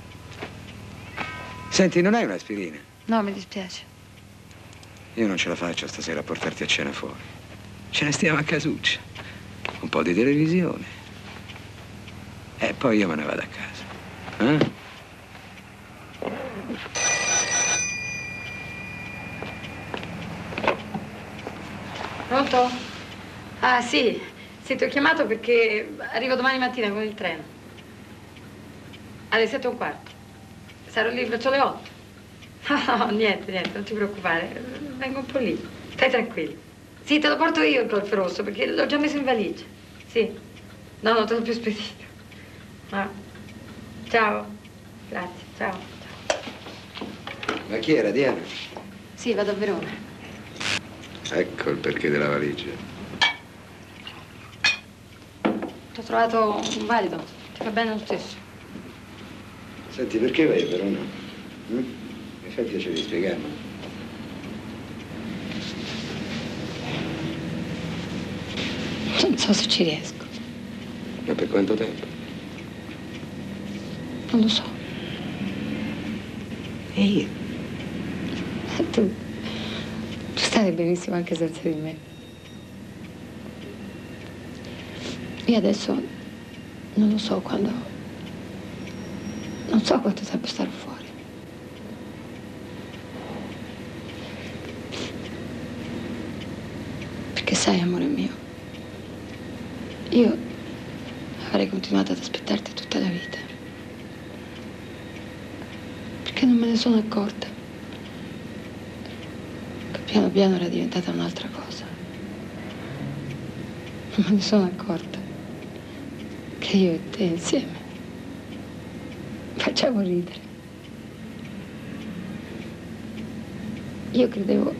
Senti, non hai un'aspirina? No, mi dispiace. Io non ce la faccio stasera a portarti a cena fuori. Ce ne stiamo a casuccia. Un po' di televisione. E poi io me ne vado a casa. Eh? Pronto? Ah, sì. Sì, ti ho chiamato perché arrivo domani mattina con il treno. Alle sette e un quarto. Sarò lì verso le otto. No, no, niente, niente, non ti preoccupare. Vengo un po' lì. Stai tranquillo. Sì, te lo porto io il golf rosso perché l'ho già messo in valigia. Sì. No, non te l'ho più spedito. No. Ciao. Grazie, ciao. Ma chi era, Diana? Sì, vado a Verona. Ecco il perché della valigia. Ti ho trovato un valido. Ti fa bene lo stesso. Senti, perché vai a Verona? Mm? Mi fai piacere di spiegarmi. Non so se ci riesco. Ma per quanto tempo? Non lo so. E io? Tu, tu stai benissimo anche senza di me. Io adesso non lo so quando... Non so quanto tempo starò fuori. Perché sai, amore mio, io avrei continuato ad aspettarti tutta la vita. Perché non me ne sono accorta. Che piano piano era diventata un'altra cosa. Non me ne sono accorta che io e te insieme facciamo ridere. Io credevo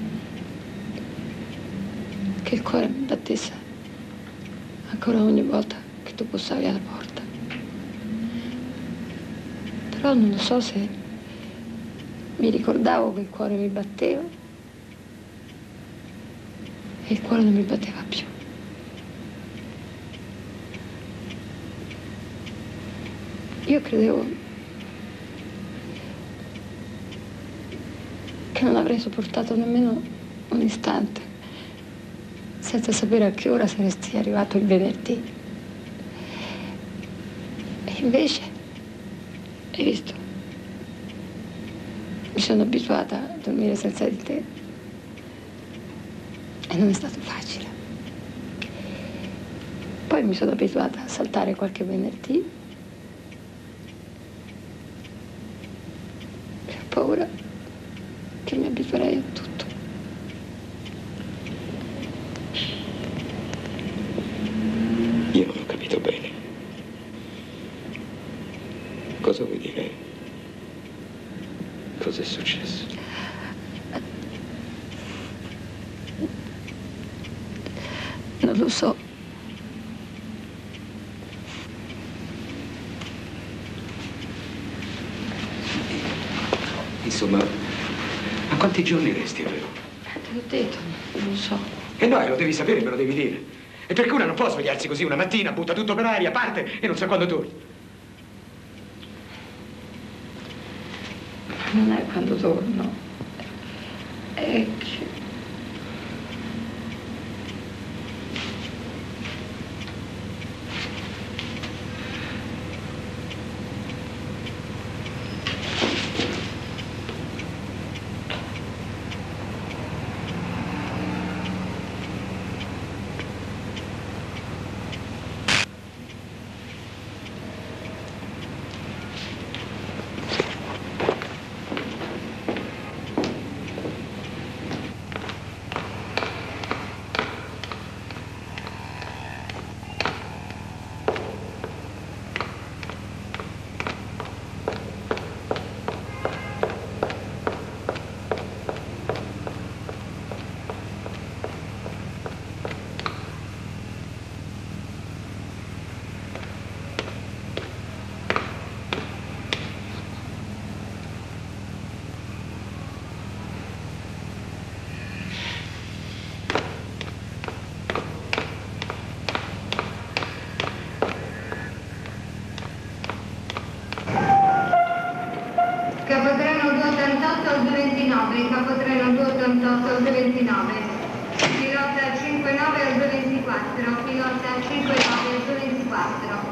che il cuore mi battesse ancora ogni volta che tu bussavi alla porta. Però non lo so se mi ricordavo che il cuore mi batteva e il cuore non mi batteva più. Io credevo che non avrei sopportato nemmeno un istante senza sapere a che ora saresti arrivato il venerdì. E invece, hai visto, mi sono abituata a dormire senza di te e non è stato facile. Poi mi sono abituata a saltare qualche venerdì e ho paura che mi abituerei a tutto. Io non ho capito bene. Cosa vuoi dire? Cos'è successo? Non lo so. Insomma, a quanti giorni resti a Roma? Te l'ho detto, non lo so. E no, lo devi sapere, me lo devi dire. E perché una non può svegliarsi così una mattina, butta tutto per aria, parte e non sa quando torna. Non è quando torno, è che... Capotreno duecentottantotto al duecentonove, Capotreno duecentottantotto al duecentonove, pilota cinquantanove al duecentoventiquattro, pilota cinquantanove al duecentoventiquattro.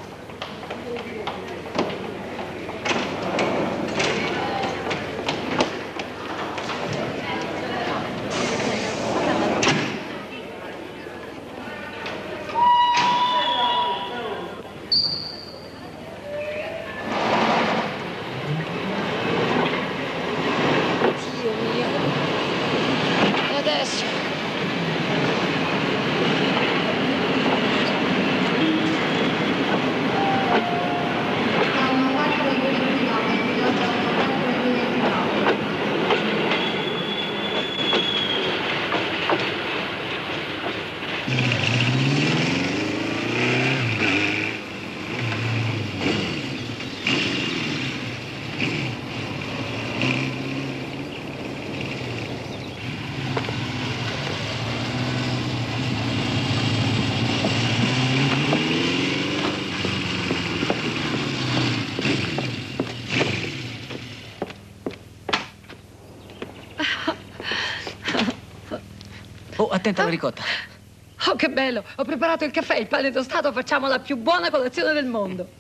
Oh, attenta alla ricotta. Oh, che bello! Ho preparato il caffè, il pane tostato, facciamo la più buona colazione del mondo.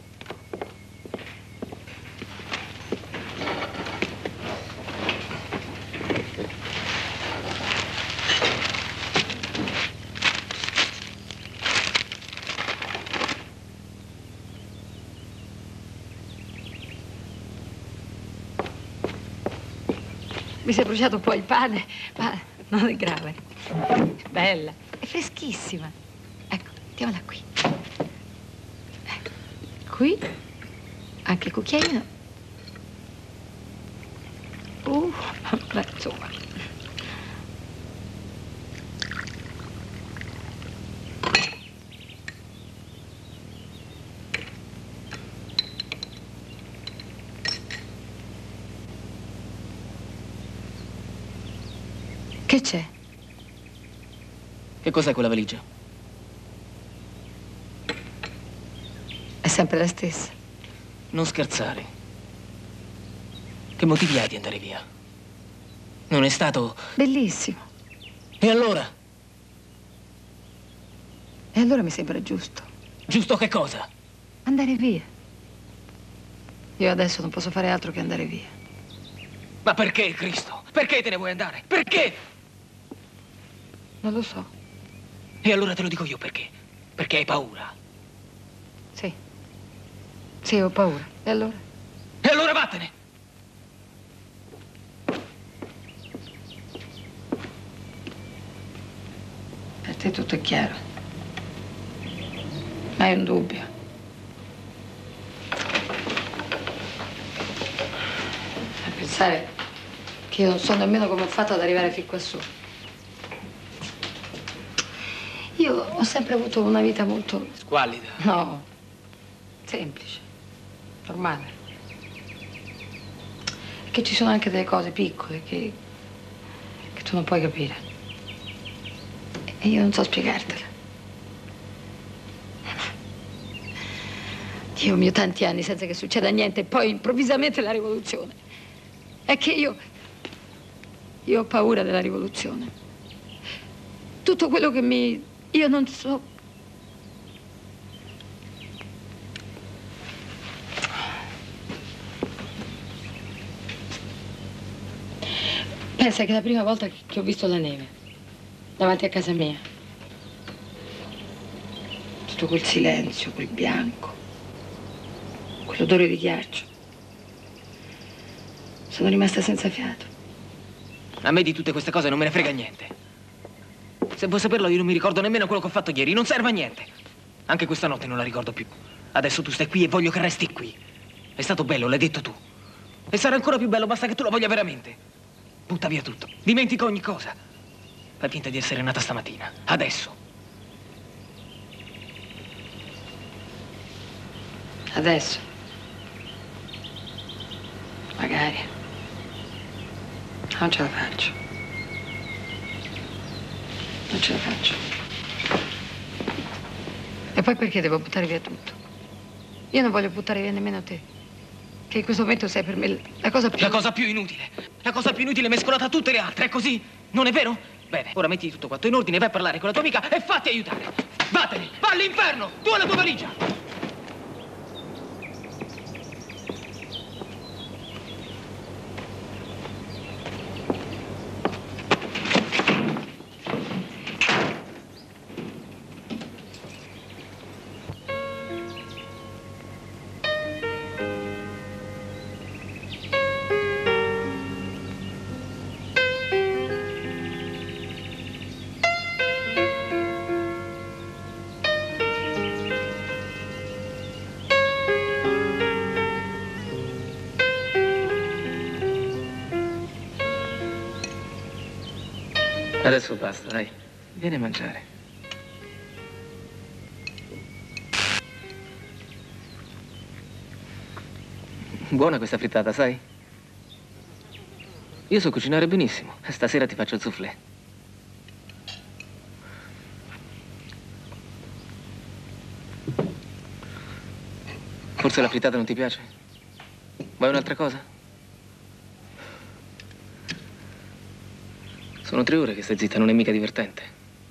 Mi si è bruciato un po' il pane, ma non è grave. Bella, è freschissima. Ecco, mettiamola qui. Ecco, qui, anche il cucchiaino. Uh, beh, insomma. Che c'è? Che cos'è quella valigia? È sempre la stessa. Non scherzare. Che motivi hai di andare via? Non è stato... Bellissimo. E allora? E allora mi sembra giusto. Giusto che cosa? Andare via. Io adesso non posso fare altro che andare via. Ma perché, Cristo? Perché te ne vuoi andare? Perché? Non lo so. E allora te lo dico io perché. Perché hai paura. Sì. Sì, ho paura. E allora? E allora vattene! Per te tutto è chiaro. Ma hai un dubbio. A pensare che io non so nemmeno come ho fatto ad arrivare fin quassù. Io ho sempre avuto una vita molto... Squallida? No, semplice, normale. E che ci sono anche delle cose piccole che, che tu non puoi capire. E io non so spiegartele. Dio mio, tanti anni senza che succeda niente e poi improvvisamente la rivoluzione. È che io... Io ho paura della rivoluzione. Tutto quello che mi... Io non so... Pensa che la prima volta che ho visto la neve, davanti a casa mia, tutto quel silenzio, quel bianco, quell'odore di ghiaccio, sono rimasta senza fiato. A me di tutte queste cose non me ne frega niente. Se vuoi saperlo, io non mi ricordo nemmeno quello che ho fatto ieri. Non serve a niente. Anche questa notte non la ricordo più. Adesso tu stai qui e voglio che resti qui. È stato bello, l'hai detto tu. E sarà ancora più bello, basta che tu lo voglia veramente. Butta via tutto. Dimentica ogni cosa. Fai finta di essere nata stamattina. Adesso. Adesso. Magari. Non ce la faccio. Non ce la faccio. E poi perché devo buttare via tutto? Io non voglio buttare via nemmeno te. Che in questo momento sei per me la cosa più... La cosa più inutile. La cosa più inutile mescolata a tutte le altre, è così? Non è vero? Bene, ora metti tutto quanto in ordine, vai a parlare con la tua amica e fatti aiutare. Vattene, va all'inferno, tu e la tua valigia. Adesso basta, dai. Vieni a mangiare. Buona questa frittata, sai? Io so cucinare benissimo. Stasera ti faccio il soufflé. Forse la frittata non ti piace? Vuoi un'altra cosa? Sono tre ore che stai zitta, non è mica divertente.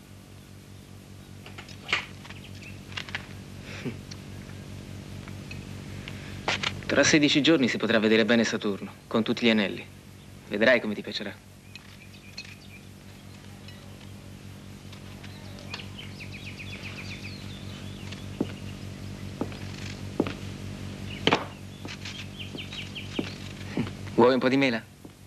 Tra sedici giorni si potrà vedere bene Saturno, con tutti gli anelli. Vedrai come ti piacerà. Vuoi un po' di mela?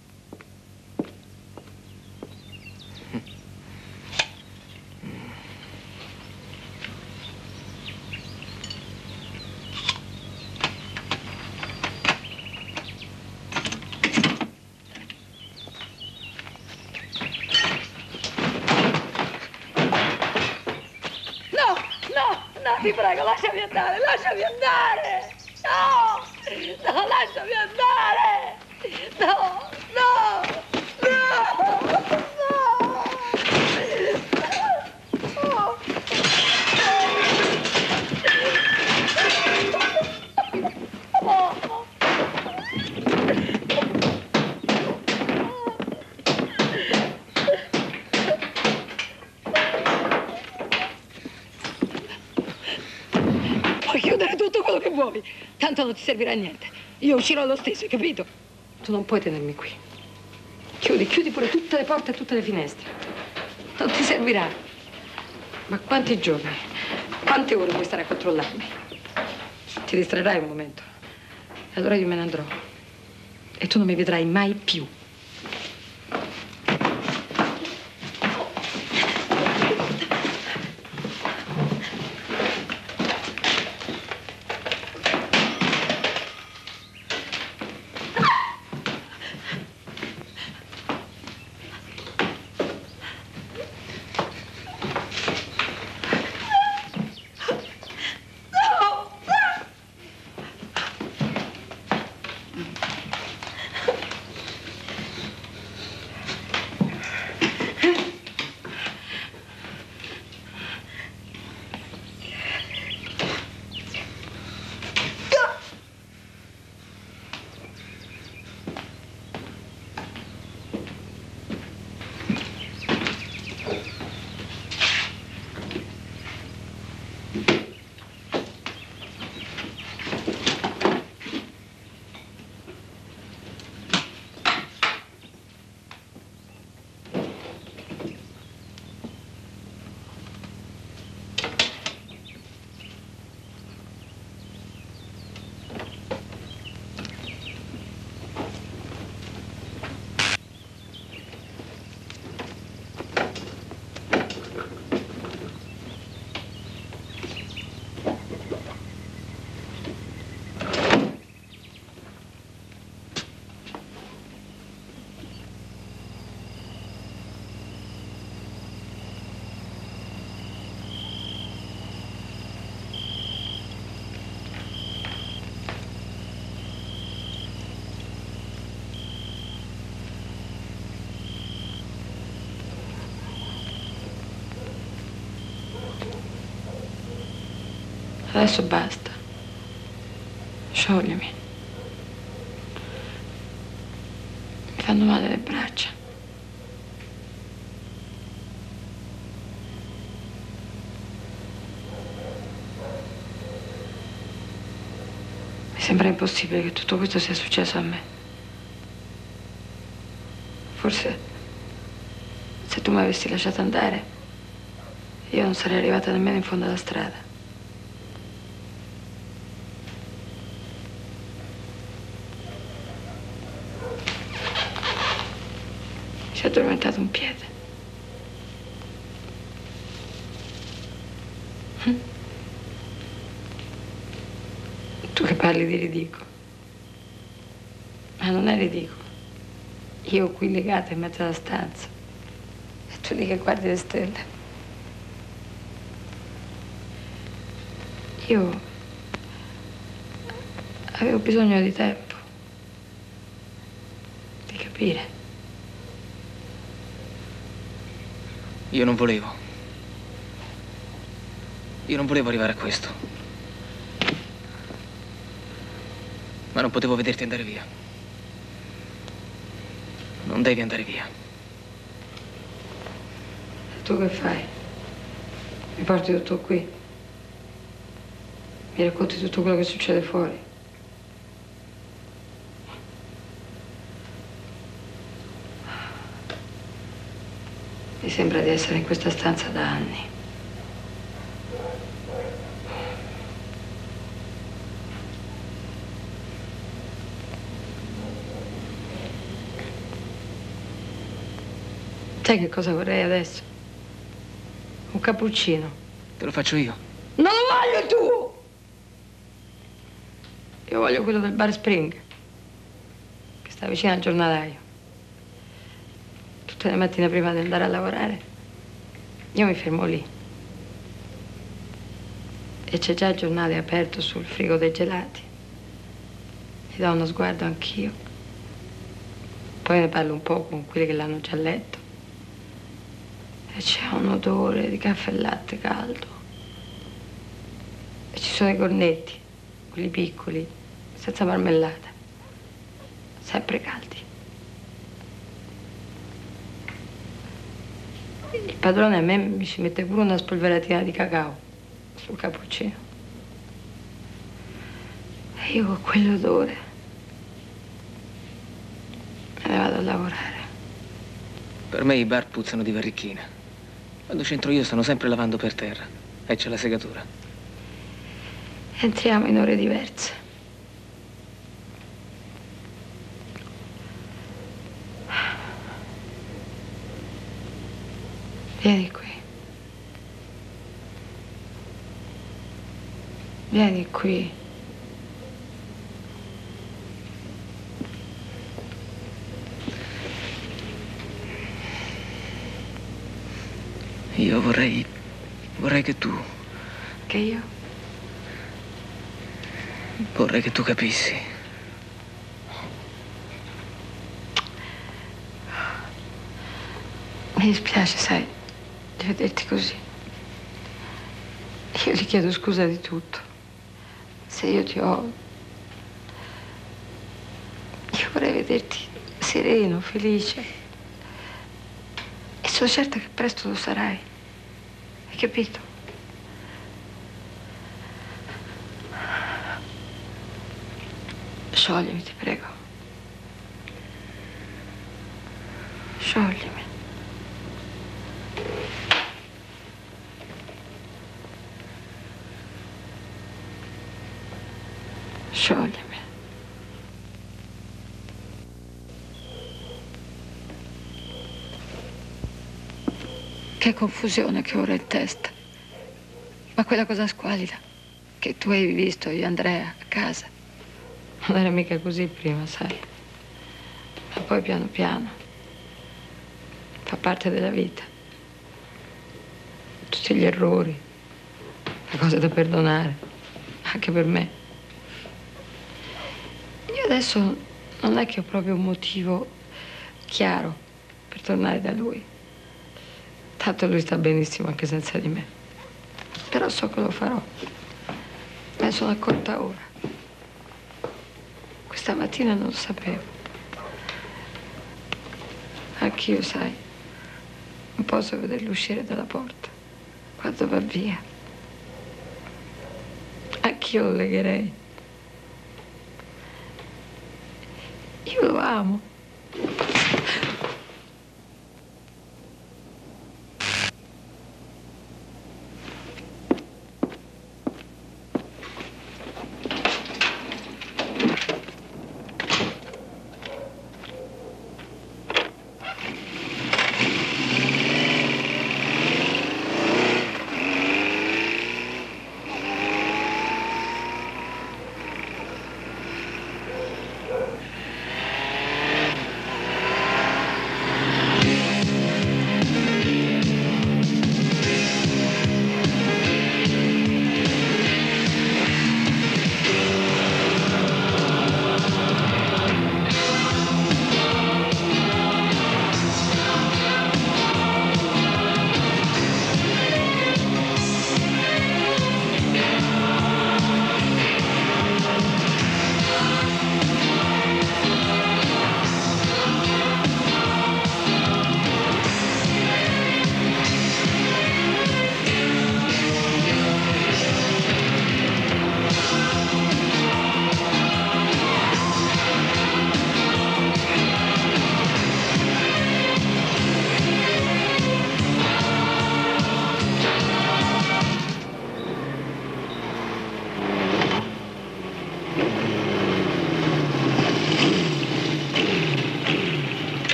Ti prego, lasciami andare, lasciami andare! No! No, lasciami andare! No, no, no, no! No! vuoi. Tanto non ti servirà a niente. Io uscirò lo stesso, hai capito? Tu non puoi tenermi qui. Chiudi, chiudi pure tutte le porte e tutte le finestre. Non ti servirà. Ma quanti giorni, quante ore vuoi stare a controllarmi? Ti distrarrai un momento. E allora io me ne andrò. E tu non mi vedrai mai più. Adesso basta. Scioglimi. Mi fanno male le braccia. Mi sembra impossibile che tutto questo sia successo a me. Forse se tu mi avessi lasciato andare, io non sarei arrivata nemmeno in fondo alla strada. Si è addormentato un piede. Tu che parli di ridicolo. Ma non è ridicolo. Io qui legata in mezzo alla stanza. E tu lì che guardi le stelle. Io avevo bisogno di tempo. Di capire. Io non volevo. Io non volevo arrivare a questo. Ma non potevo vederti andare via. Non devi andare via. E tu che fai? Mi porti tutto qui? Mi racconti tutto quello che succede fuori? Mi sembra di essere in questa stanza da anni. Sai che cosa vorrei adesso? Un cappuccino. Te lo faccio io. Non lo voglio tu! Io voglio quello del bar Spring, che sta vicino al giornalaio. Tutte le mattine prima di andare a lavorare, io mi fermo lì. E c'è già il giornale aperto sul frigo dei gelati. Gli do uno sguardo anch'io. Poi ne parlo un po' con quelli che l'hanno già letto. E c'è un odore di caffè e latte caldo. E ci sono i cornetti, quelli piccoli, senza marmellata, sempre caldi. Il padrone a me mi ci mette pure una spolveratina di cacao sul cappuccino. Io con quell'odore me ne vado a lavorare. Per me i bar puzzano di varrichina. Quando c'entro io stanno sempre lavando per terra e c'è la segatura. Entriamo in ore diverse. Vieni qui. Vieni qui. Io vorrei... vorrei che tu... Che io? Vorrei che tu capissi. Mi dispiace, sai, di vederti così. Io ti chiedo scusa di tutto. Se io ti ho... Io vorrei vederti sereno, felice. E sono certa che presto lo sarai. Hai capito? Scioglimi, ti prego. Scioglimi. Scioglimi. Che confusione che ho ora in testa. Ma quella cosa squalida che tu hai visto io e Andrea a casa non era mica così prima, sai. Ma poi piano piano fa parte della vita. Tutti gli errori, le cose da perdonare, anche per me. Io adesso non è che ho proprio un motivo chiaro per tornare da lui. Tanto lui sta benissimo anche senza di me. Però so che lo farò. Me ne sono accorta ora. Questa mattina non lo sapevo. Anch'io, sai, non posso vederlo uscire dalla porta quando va via. Anch'io lo legherei. Io lo amo.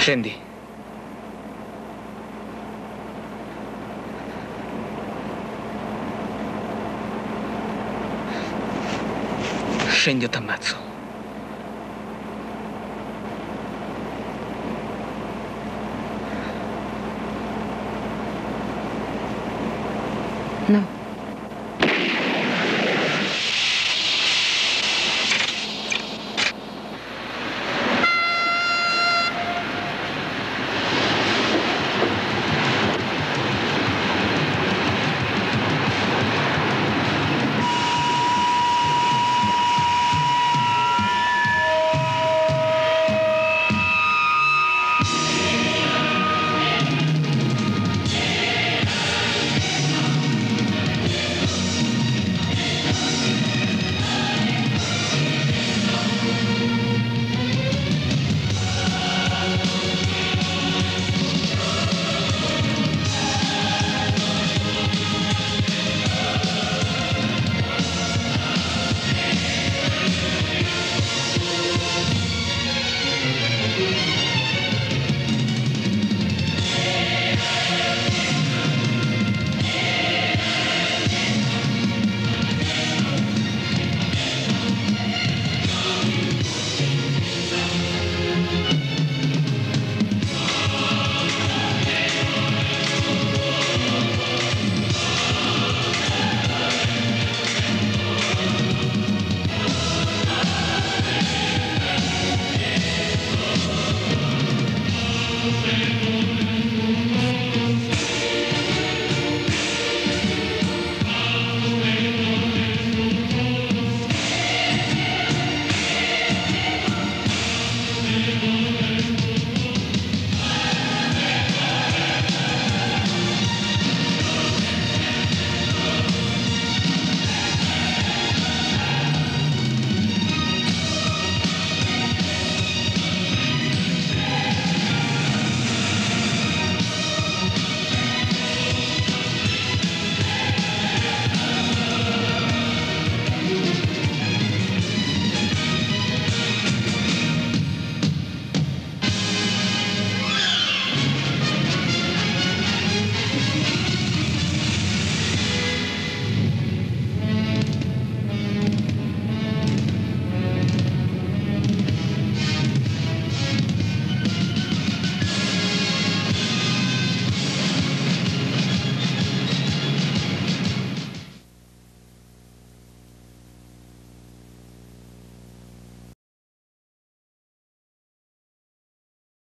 Scendi. Scendi o t'ammazzo. No.